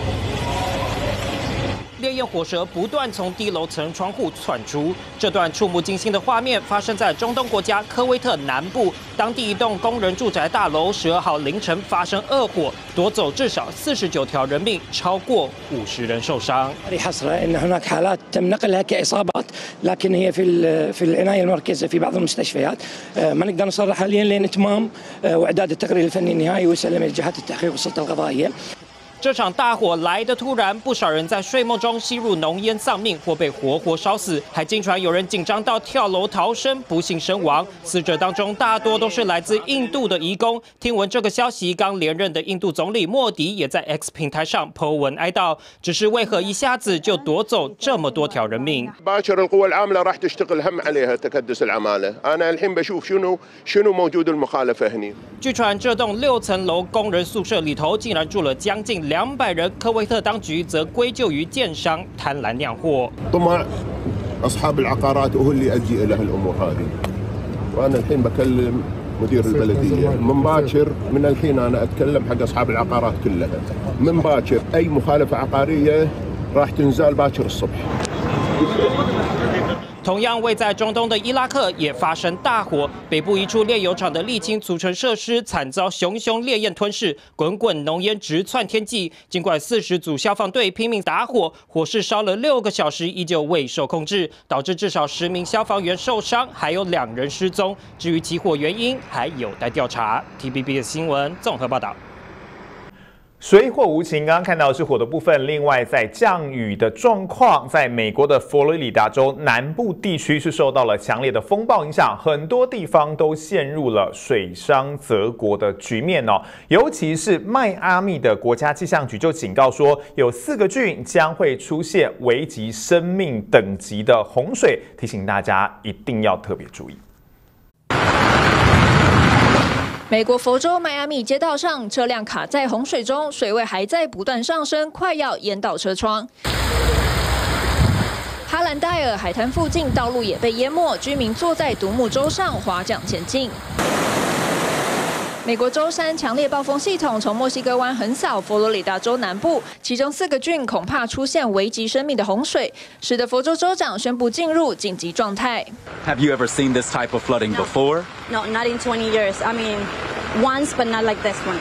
烈焰火舌不断从低楼层窗户窜出。这段触目惊心的画面发生在中东国家科威特南部，当地一栋工人住宅大楼12号凌晨发生恶火，夺走至少49条人命，超过50人受伤。 هناك حالات تم نقلها كإصابات لكن هي في العناية المركزة في بعض المستشفيات ما نقدر نصرح حاليا لين إتمام وإعداد التقرير الفني النهائي ويسلم لجهات التحقيق والسلطة القضائية。 这场大火来得突然，不少人在睡梦中吸入浓烟丧命，或被活活烧死，还经传有人紧张到跳楼逃生，不幸身亡。死者当中大多都是来自印度的移工。听闻这个消息，刚连任的印度总理莫迪也在 X 平台上 po 文哀悼。只是为何一下子就夺走这么多条人命？ باكر القوى العاملة راح تشتغل هم عليها تكدس العمالة. أنا الحين بشوف شنو موجود المخالفة هني. 据传，这栋6层楼工人宿舍里头竟然住了将近200人，科威特当局则归咎于建商贪婪酿祸。 طمع أصحاب العقارات هو اللي أجي له الأمور هذه. وأنا الحين بكلم مدير البلدية من باكر من الحين أنا أتكلم حق أصحاب العقارات كلها من باكر أي مخالفة عقارية راح تنزال باكر الصبح. 同样位在中东的伊拉克也发生大火，北部一处炼油厂的沥青储存设施惨遭熊熊烈焰吞噬，滚滚浓烟直窜天际。尽管40组消防队拼命打火，火势烧了6个小时，依旧未受控制，导致至少10名消防员受伤，还有2人失踪。至于起火原因，还有待调查。TVBS 新闻综合报道。 水火无情，刚刚看到的是火的部分。另外，在降雨的状况，在美国的佛罗里达州南部地区是受到了强烈的风暴影响，很多地方都陷入了水深泽国的局面哦。尤其是迈阿密的国家气象局就警告说，有4个郡将会出现危及生命等级的洪水，提醒大家一定要特别注意。 美国佛州迈阿密街道上，车辆卡在洪水中，水位还在不断上升，快要淹到车窗。哈兰戴尔海滩附近道路也被淹没，居民坐在独木舟上划桨前进。 美国周三强烈暴风系统从墨西哥湾横扫佛罗里达州南部，其中4个郡恐怕出现危及生命的洪水，使得佛州州长宣布进入紧急状态。 Have you ever seen this type of flooding before? No, not in 20 years. I mean, once, but not like this one.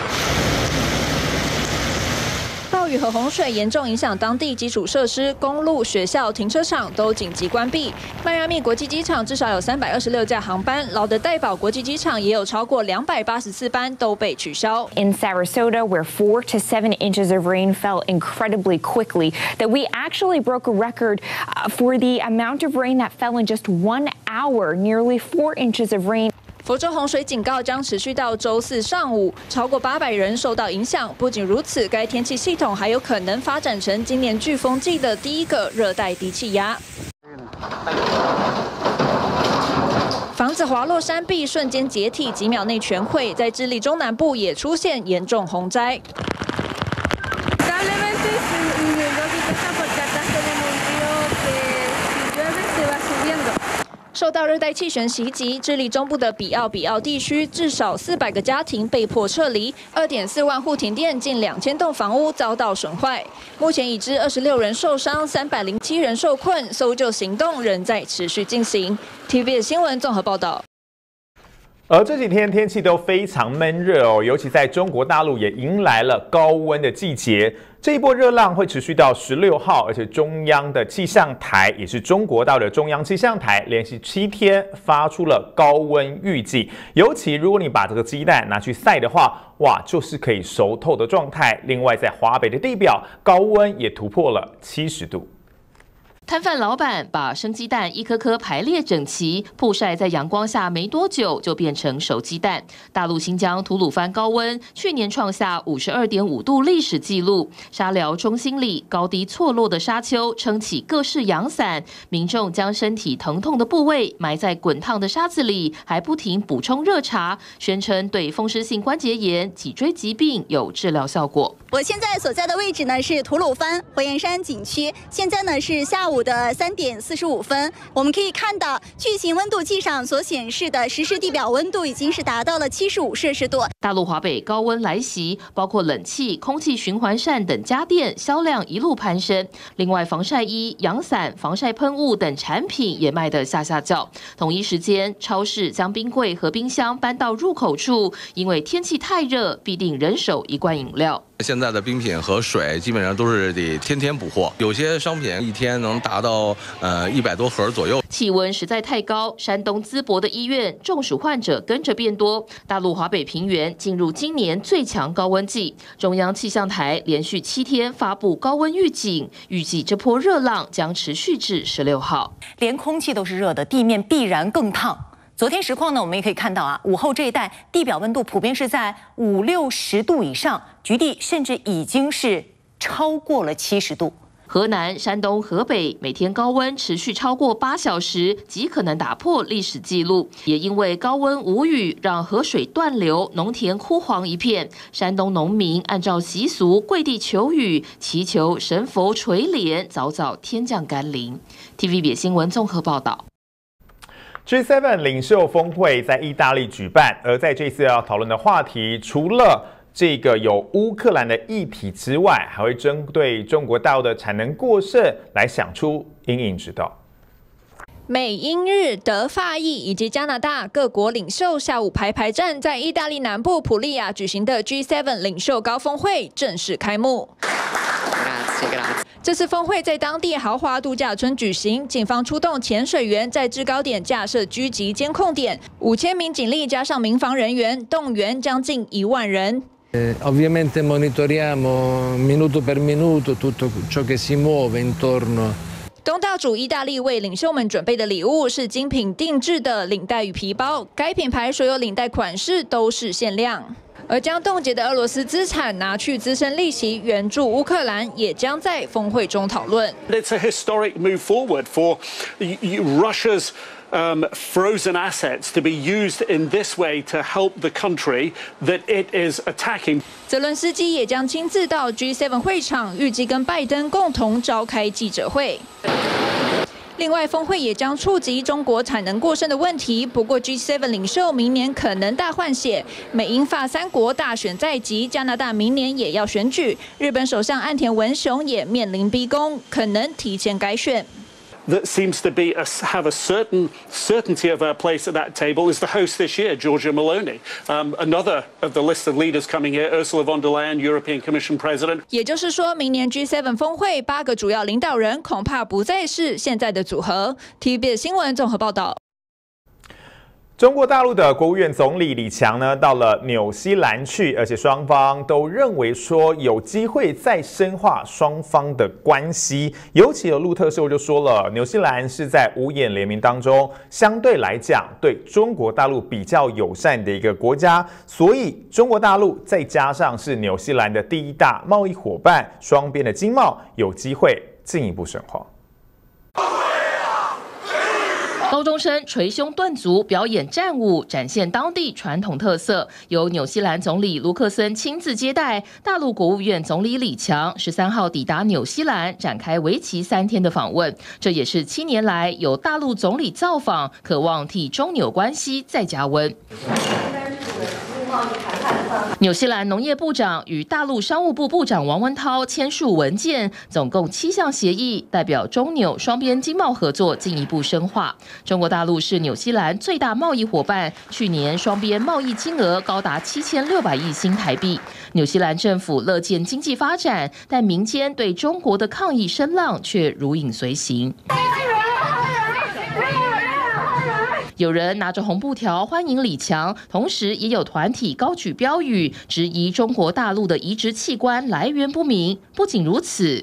暴雨和洪水严重影响当地基础设施、公路、学校、停车场都紧急关闭。迈阿密国际机场至少有326架航班，劳德代堡国际机场也有超过284班都被取消。 In Sarasota, where 4 to 7 inches of rain fell incredibly quickly, that we actually broke a record for the amount of rain that fell in just 1 hour, nearly 4 inches of rain. 佛州洪水警告将持续到周4上午，超过800人受到影响。不仅如此，该天气系统还有可能发展成今年飓风季的第一个热带低气压。房子滑落山壁，瞬间解体，几秒内全毁。在智利中南部也出现严重洪灾。 受到热带气旋袭击，智利中部的比奥地区至少400个家庭被迫撤离，2.4万户停电，近2000栋房屋遭到损坏。目前已知26人受伤，307人受困，搜救行动仍在持续进行。TVBS 新闻综合报道。 而这几天天气都非常闷热哦，尤其在中国大陆也迎来了高温的季节。这一波热浪会持续到16号，而且中央的气象台也是中国大陆的中央气象台，连续7天发出了高温预警。尤其如果你把这个鸡蛋拿去晒的话，哇，就是可以熟透的状态。另外，在华北的地表，高温也突破了70度。 摊贩老板把生鸡蛋一颗颗排列整齐，曝晒在阳光下没多久就变成熟鸡蛋。大陆新疆吐鲁番高温去年创下52.5度历史纪录，沙寮中心里高低错落的沙丘撑起各式阳伞，民众将身体疼痛的部位埋在滚烫的沙子里，还不停补充热茶，宣称对风湿性关节炎、脊椎疾病有治疗效果。 我现在所在的位置呢是吐鲁番火焰山景区，现在呢是下午的3点45分，我们可以看到巨型温度计上所显示的实时地表温度已经是达到了75摄氏度。 大陆华北高温来袭，包括冷气、空气循环扇等家电销量一路攀升。另外，防晒衣、阳伞、防晒喷雾等产品也卖得下叫。同一时间，超市将冰柜和冰箱搬到入口处，因为天气太热，必定人手一罐饮料。 现在的冰品和水基本上都是得天天补货，有些商品一天能达到100多盒左右。 气温实在太高，山东淄博的医院中暑患者跟着变多。大陆华北平原进入今年最强高温季，中央气象台连续7天发布高温预警，预计这波热浪将持续至16号。 连空气都是热的，地面必然更烫。昨天实况呢，我们也可以看到啊，午后这一带地表温度普遍是在50、60度以上，局地甚至已经是超过了70度。 河南、山东、河北每天高温持续超过8小时，极可能打破历史纪录。也因为高温无雨，让河水断流，农田枯黄一片。山东农民按照习俗跪地求雨，祈求神佛垂怜，早早天降甘霖。TVB 新闻综合报道。 G7 领袖峰会在意大利举办，而在这次要讨论的话题，除了这个有乌克兰的议题之外，还会针对中国大陆的产能过剩来想出因应之道。 美、英、日、德、法、意以及加拿大各国领袖下午排站，在意大利南部普利亚举行的 G7 领袖高峰会正式开幕。这次峰会在当地豪华度假村举行，警方出动潜水员在制高点架设狙击监控点，5000名警力加上民防人员，动员将近1万人。 Ovviamente monitoriamo minuto per minuto tutto ciò che si muove intorno。 东道主意大利为领袖们准备的礼物是精品定制的领带与皮包，该品牌所有领带款式都是限量。而将冻结的俄罗斯资产拿去滋生利息援助乌克兰，也将在峰会中讨论。 It's a historic move forward for Russia's frozen assets to be used in this way to help the country that it is attacking. 泽伦斯基也将亲自到 G7 会场，预计跟拜登共同召开记者会。另外，峰会也将触及中国产能过剩的问题。不过 ，G7 领袖明年可能大换血，美、英、法3国大选在即，加拿大明年也要选举，日本首相岸田文雄也面临逼宫，可能提前改选。 That seems to be have a certain certainty of a place at that table is the host this year, Giorgia Meloni. Another of the list of leaders coming here, Ursula von der Leyen, European Commission President. 也就是说，明年 G7 峰会8个主要领导人恐怕不再是现在的组合。TVB 新闻综合报道。 中国大陆的国务院总理李强呢，到了纽西兰去，而且双方都认为说有机会再深化双方的关系。尤其有路透社就说了，纽西兰是在五眼联盟当中相对来讲对中国大陆比较友善的一个国家，所以中国大陆再加上是纽西兰的第1大贸易伙伴，双边的经贸有机会进一步深化。 高中生捶胸顿足表演战舞，展现当地传统特色。由纽西兰总理卢克森亲自接待，大陆国务院总理李强13号抵达纽西兰，展开为期3天的访问。这也是7年来有大陆总理造访，渴望替中纽关系再加温。纽西兰农业部长与大陆商务部部长王文涛签署文件，总共7项协议，代表中纽双边经贸合作进一步深化。中国大陆是纽西兰最大贸易伙伴，去年双边贸易金额高达7600亿新台币。纽西兰政府乐见经济发展，但民间对中国的抗议声浪却如影随形。有人拿着红布条欢迎李强，同时也有团体高举标语，质疑中国大陆的移植器官来源不明。不仅如此，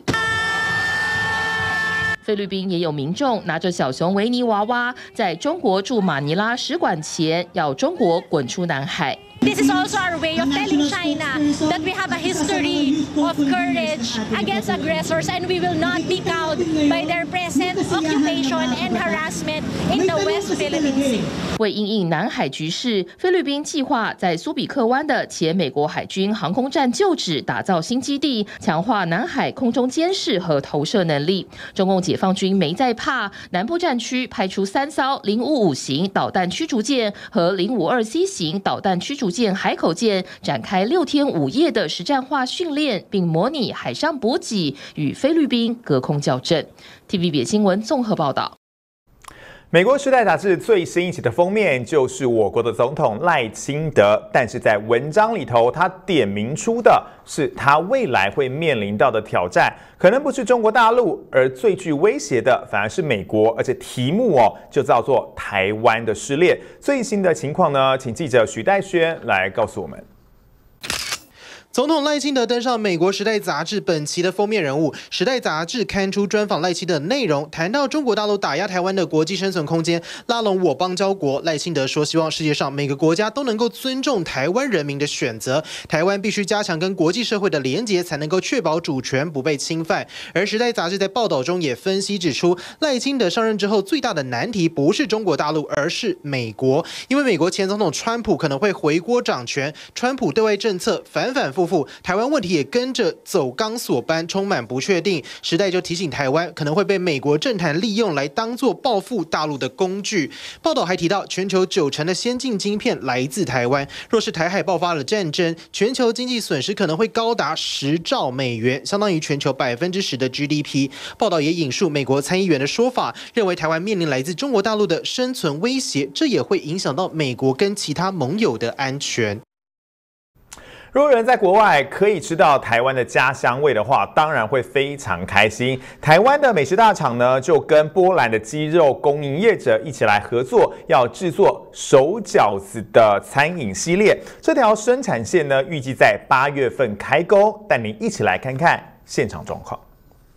菲律宾也有民众拿着小熊维尼娃娃，在中国驻马尼拉使馆前要中国滚出南海。 This is also our way of telling China that we have a history of courage against aggressors and we will not be cowed by their present occupation and harassment in the West Philippine Sea. 为因应南海局势，菲律宾计划在苏比克湾的前美国海军航空站旧址打造新基地，强化南海空中监视和投射能力。中共解放军没在怕，南部战区派出3艘055型导弹驱逐舰和052C 型导弹驱逐舰海口舰，展开6天5夜的实战化训练，并模拟海上补给，与菲律宾隔空交战。TVB 新闻综合报道。 美国《时代》杂志最新一期的封面就是我国的总统赖清德，但是在文章里头，他点名出的是他未来会面临到的挑战，可能不是中国大陆，而最具威胁的反而是美国，而且题目就叫做台湾的失恋。最新的情况呢，请记者许代轩来告诉我们。 总统赖清德登上美国《时代》杂志本期的封面人物，《时代》杂志刊出专访赖清德的内容，谈到中国大陆打压台湾的国际生存空间，拉拢我邦交国。赖清德说，希望世界上每个国家都能够尊重台湾人民的选择，台湾必须加强跟国际社会的连结，才能够确保主权不被侵犯。而《时代》杂志在报道中也分析指出，赖清德上任之后最大的难题不是中国大陆，而是美国，因为美国前总统川普可能会回国掌权，川普对外政策反反复复，台湾问题也跟着走钢索般充满不确定。时代就提醒台湾可能会被美国政坛利用来当作报复大陆的工具。报道还提到，全球90%的先进晶片来自台湾，若是台海爆发了战争，全球经济损失可能会高达10兆美元，相当于全球10%的 GDP。报道也引述美国参议员的说法，认为台湾面临来自中国大陆的生存威胁，这也会影响到美国跟其他盟友的安全。 如果人在国外可以吃到台湾的家乡味的话，当然会非常开心。台湾的美食大厂呢，就跟波兰的鸡肉供应业者一起来合作，要制作手饺子的餐饮系列。这条生产线呢，预计在8月份开工，带您一起来看看现场状况。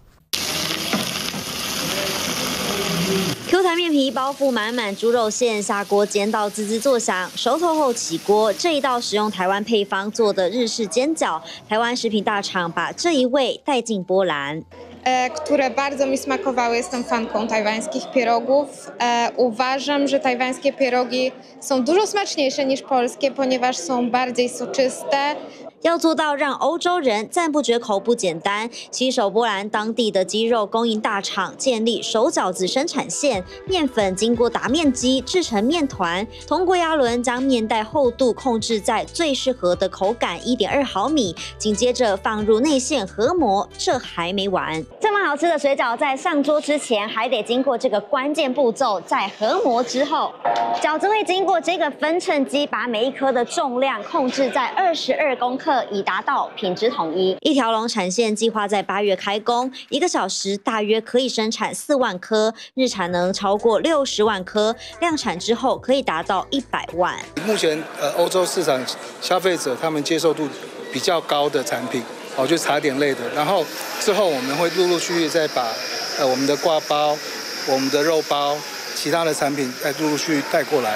Q 弹面皮包覆满满猪肉馅，下锅煎到滋滋作响，熟透后起锅。这一道使用台湾配方做的日式煎饺，台湾食品大厂把这一味带进波兰。 które bardzo mi smakowały. Jestem fanką tajwańskich pierogów. Uważam, że tajwańskie pierogi są dużo smaczniejsze niż polskie, ponieważ są bardziej soczyste. 要做到让欧洲人赞不绝口不简单，携手波兰当地的鸡肉供应大厂，建立手饺子生产线。面粉经过打面机制成面团，通过压轮将面袋厚度控制在最适合的口感1.2毫米，紧接着放入内馅和模。这还没完，这么好吃的水饺在上桌之前，还得经过这个关键步骤，在和模之后，饺子会经过这个分称机，把每一颗的重量控制在22公克。以达到品质统一。一条龙产线计划在8月开工，1个小时大约可以生产4万颗，日产能超过60万颗，量产之后可以达到100万。 目前欧洲市场消费者他们接受度比较高的产品，就是茶点类的。然后之后我们会陆陆续续再把我们的挂包、我们的肉包、其他的产品再陆陆续续带过来。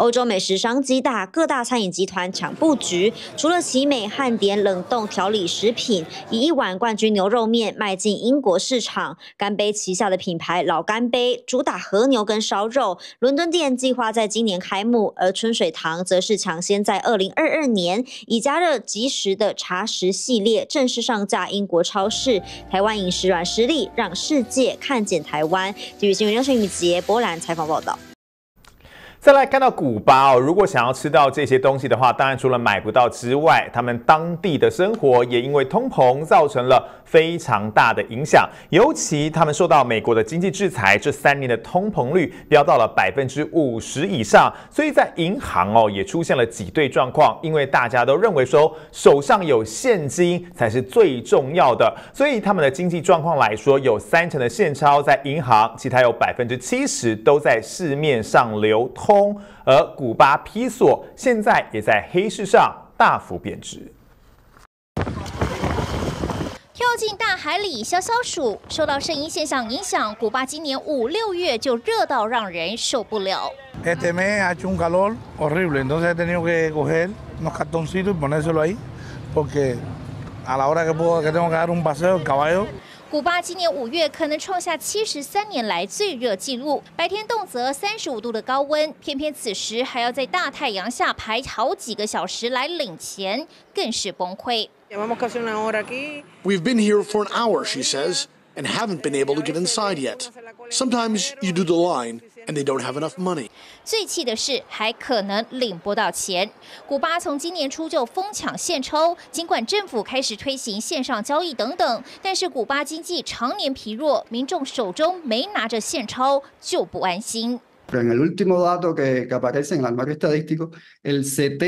欧洲美食商机大，各大餐饮集团抢布局。除了奇美、汉典冷冻调理食品，以1碗冠军牛肉面迈进英国市场。干杯旗下的品牌老干杯主打和牛跟烧肉，伦敦店计划在今年开幕，而春水堂则是抢先在2022年以加热即食的茶食系列正式上架英国超市。台湾饮食软实力，让世界看见台湾。体育新闻刘杰波兰采访报道。 再来看到古巴哦，如果想要吃到这些东西的话，当然除了买不到之外，他们当地的生活也因为通膨造成了非常大的影响。尤其他们受到美国的经济制裁，这3年的通膨率飙到了50%以上，所以在银行哦也出现了挤兑状况，因为大家都认为说手上有现金才是最重要的，所以他们的经济状况来说，有30%的现钞在银行，其他有70%都在市面上流通。而古巴披索现在也在黑市上大幅贬值。 跳进大海里消消暑，受到圣婴现象影响，古巴今年5、6月就热到让人受不了。 Este mes ha hecho un calor horrible, entonces he tenido que coger unos cartoncitos y ponérselo ahí, porque a la hora que tengo que dar un paseo, el caballo. 古巴今年5月可能创下73年来最热纪录，白天动辄35度的高温，偏偏此时还要在大太阳下排好几个小时来领钱，更是崩溃。 We've been here for an hour, she says, and haven't been able to get inside yet. Sometimes you do the line, and they don't have enough money. 最气的是，还可能领不到钱。古巴从今年初就疯抢现钞，尽管政府开始推行线上交易等等，但是古巴经济常年疲弱，民众手中没拿着现钞就不安心。 En el último dato que aparece en el anuario estadístico, el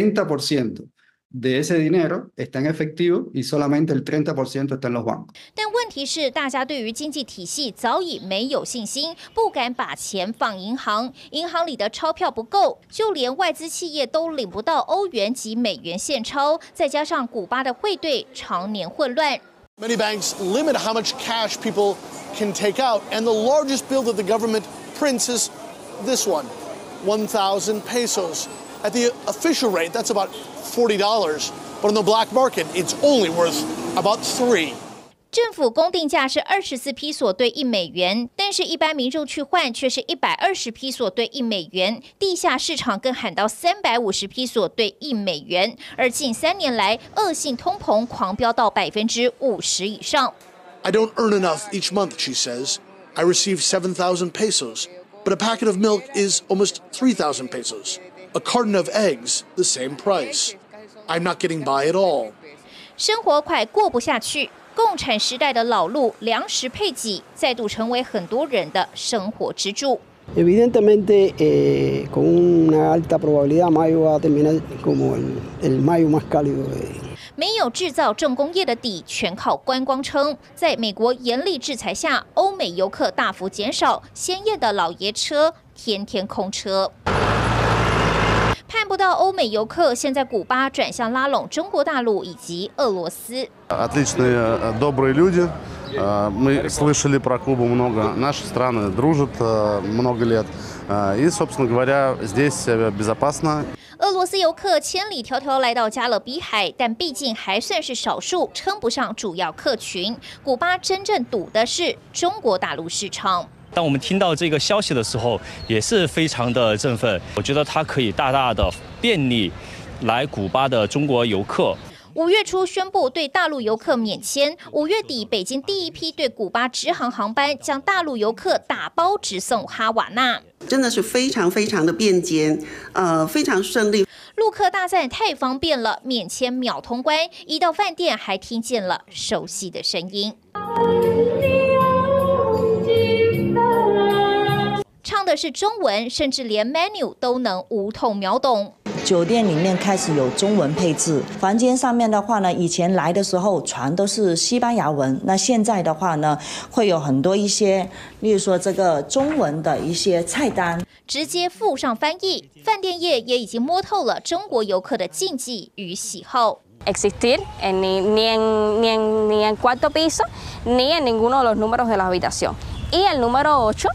70% de ese dinero está en efectivo y solamente el 30% está en los bancos. 但问题是，大家对于经济体系早已没有信心，不敢把钱放银行，银行里的钞票不够，就连外资企业都领不到欧元及美元现钞，再加上古巴的汇兑常年混乱。 Many banks limit how much cash people can take out, and the largest bill that the government prints is this one, 1,000 pesos. At the official rate, that's about $40, but on the black market, it's only worth about $3. 政府公定价是24披索兑1美元，但是一般民众去换却是120披索兑1美元，地下市场更喊到350披索兑1美元，而近3年来恶性通膨狂飙到50%以上。 I don't earn enough each month, she says. I receive 7,000 pesos, but a packet of milk is almost 3,000 pesos. A carton of eggs, the same price. I'm not getting by at all. 生活快过不下去，共产时代的老路粮食配给再度成为很多人的生活支柱。 Evidentemente, con una alta probabilidad, mayo va a terminar como el mayo más cálido. 没有制造重工业的底，全靠观光撑。在美国严厉制裁下，欧美游客大幅减少，鲜艳的老爷车天天空车。看不到欧美游客，现在古巴转向拉拢中国大陆以及俄罗斯。 Отличные, добрые люди. Мы слышали про Кубу много. Наши страны дружат много лет. И, собственно говоря, здесь безопасно. 俄罗斯游客千里迢迢来到加勒比海，但毕竟还算是少数，称不上主要客群。古巴真正赌的是中国大陆市场。 当我们听到这个消息的时候，也是非常的振奋。我觉得它可以大大的便利来古巴的中国游客。 5月初宣布对大陆游客免签，5月底北京第一批对古巴直航航班将大陆游客打包直送哈瓦那， 真的是非常非常的便捷，非常顺利。 陆客大赞太方便了，免签秒通关，一到饭店还听见了熟悉的声音。唱的是中文，甚至连 menu 都能无痛秒懂。 酒店里面开始有中文配置，房间上面的话呢，以前来的时候全都是西班牙文，那现在的话呢，会有很多一些，例如说这个中文的一些菜单， 直接附上翻译。饭店业也已经摸透了中国游客的禁忌与喜好。 Existir ni en cuarto piso ni en ninguno de los números de la habitación. Y el número 8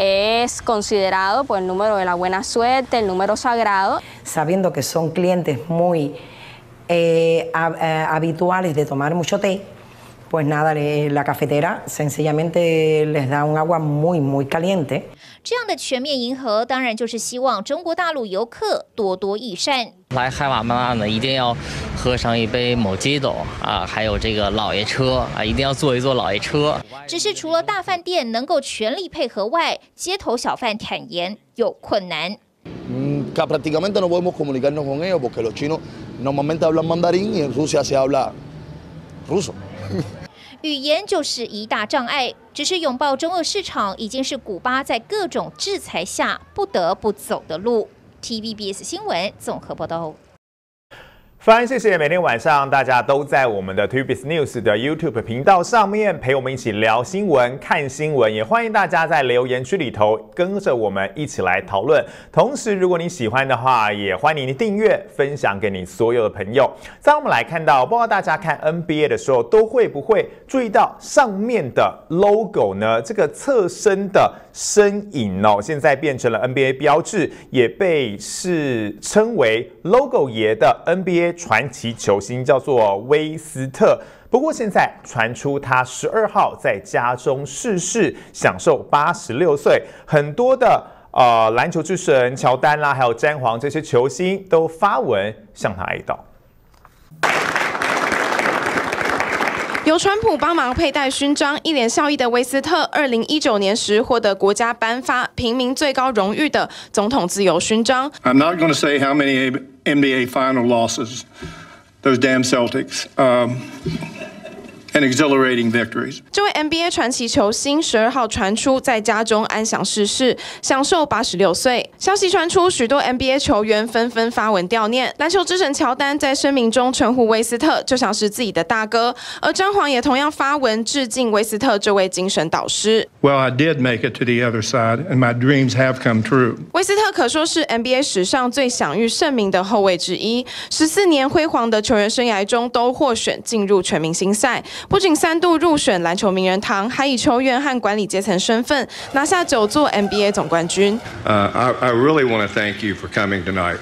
es considerado pues, el número de la buena suerte, el número sagrado. Sabiendo que son clientes muy habituales de tomar mucho té, pues nada, la cafetera sencillamente les da un agua muy caliente。 这样的全面迎合，当然就是希望中国大陆游客多多益善。 来海瓦曼纳呢，一定要喝上一杯Mojito啊，还有这个老爷车啊，一定要坐一坐老爷车。 只是除了大饭店能够全力配合外，街头小贩坦言有困难。 Que prácticamente no podemos comunicarnos con ellos porque los chinos normalmente hablan mandarín y en Rusia se habla ruso。 语言就是一大障碍，只是拥抱中俄市场已经是古巴在各种制裁下不得不走的路。TVBS 新闻综合报道。 非常谢谢每天晚上大家都在我们的 TVBS News 的 YouTube 频道上面陪我们一起聊新闻、看新闻，也欢迎大家在留言区里头跟着我们一起来讨论。同时，如果你喜欢的话，也欢迎你订阅、分享给你所有的朋友。再让我们来看到，不知道大家看 NBA 的时候都会不会注意到上面的 logo 呢？这个侧身的身影哦，现在变成了 NBA 标志，也被称为 logo 爷的 NBA 传奇球星叫做威斯特，不过现在传出他12号在家中逝世，享受86岁。很多的篮球之神乔丹啦，还有詹皇这些球星都发文向他哀悼。 由川普帮忙佩戴勋章，一脸笑意的威斯特，2019年时获得国家颁发平民最高荣誉的总统自由勋章。 I'm not going to say how many NBA final losses, those damn Celtics, and exhilarating victories. 这位 NBA 传奇球星12号传出在家中安详逝世，享受86岁。消息传出，许多 NBA 球员纷纷发文悼念。篮球之神乔丹在声明中称呼威斯特就像是自己的大哥，而詹皇也同样发文致敬威斯特这位精神导师。 Well, I did make it to the other side, and my dreams have come true. 威斯特可说是 NBA 史上最享誉盛名的后卫之一，14年辉煌的球员生涯中都获选进入全明星赛。不仅3度入选篮球名人堂，还以球员和管理阶层身份拿下9座 NBA 总冠军。 I really want to thank you for coming tonight.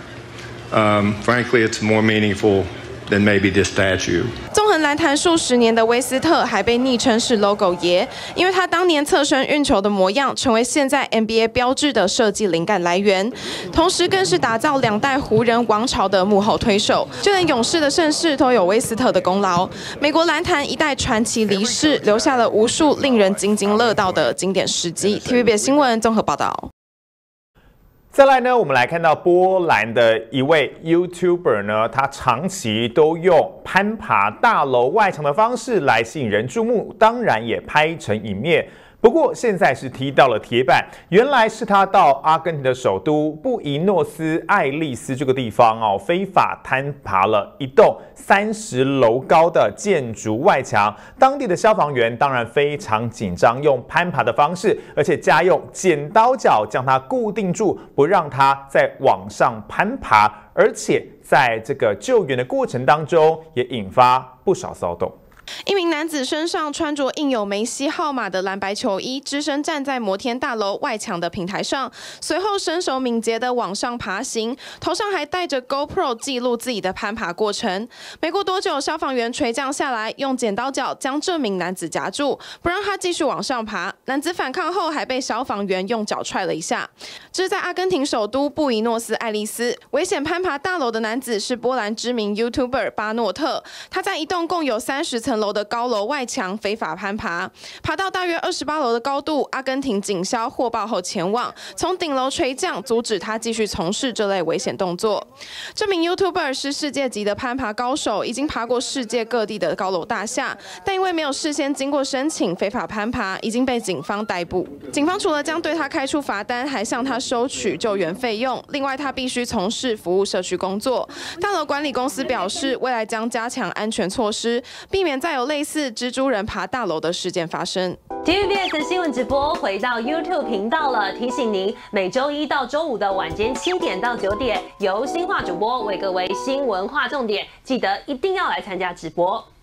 Frankly, it's more meaningful than maybe this statue. 纵横篮坛数10年的威斯特还被昵称是 logo 爷，因为他当年侧身运球的模样，成为现在 NBA 标志的设计灵感来源，同时更是打造2代湖人王朝的幕后推手，就连勇士的盛世都有威斯特的功劳。美国篮坛一代传奇离世，留下了无数令人津津乐道的经典事迹。TVBS 新闻综合报道。 再来呢，我们来看到波兰的一位 YouTuber 呢，他长期都用攀爬大楼外墙的方式来吸引人注目，当然也拍成影片。不过现在是踢到了铁板，原来是他到阿根廷的首都布宜诺斯艾利斯这个地方哦，非法攀爬了一栋30楼高的建筑外墙。当地的消防员当然非常紧张，用攀爬的方式，而且加用剪刀脚将它固定住，不让它再往上攀爬。而且在这个救援的过程当中，也引发不少骚动。 一名男子身上穿着印有梅西号码的蓝白球衣，只身站在摩天大楼外墙的平台上，随后身手敏捷地往上爬行，头上还戴着 GoPro 记录自己的攀爬过程。没过多久，消防员垂降下来，用剪刀脚将这名男子夹住，不让他继续往上爬。男子反抗后，还被消防员用脚踹了一下。这是在阿根廷首都布宜诺斯艾利斯，危险攀爬大楼的男子是波兰知名 YouTuber 巴诺特，他在一栋共有30层楼的高楼外墙非法攀爬，爬到大约28楼的高度。阿根廷警消获报后前往，从顶楼垂降，阻止他继续从事这类危险动作。这名 YouTuber 是世界级的攀爬高手，已经爬过世界各地的高楼大厦，但因为没有事先经过申请，非法攀爬，已经被警方逮捕。警方除了将对他开出罚单，还向他收取救援费用。另外，他必须从事服务社区工作。大楼管理公司表示，未来将加强安全措施，避免再有类似蜘蛛人爬大楼的事件发生。 TVBS 新闻直播回到 YouTube 频道了，提醒您每周1到周5的晚间7点到9点，由新化主播为各位新闻划重点，记得一定要来参加直播。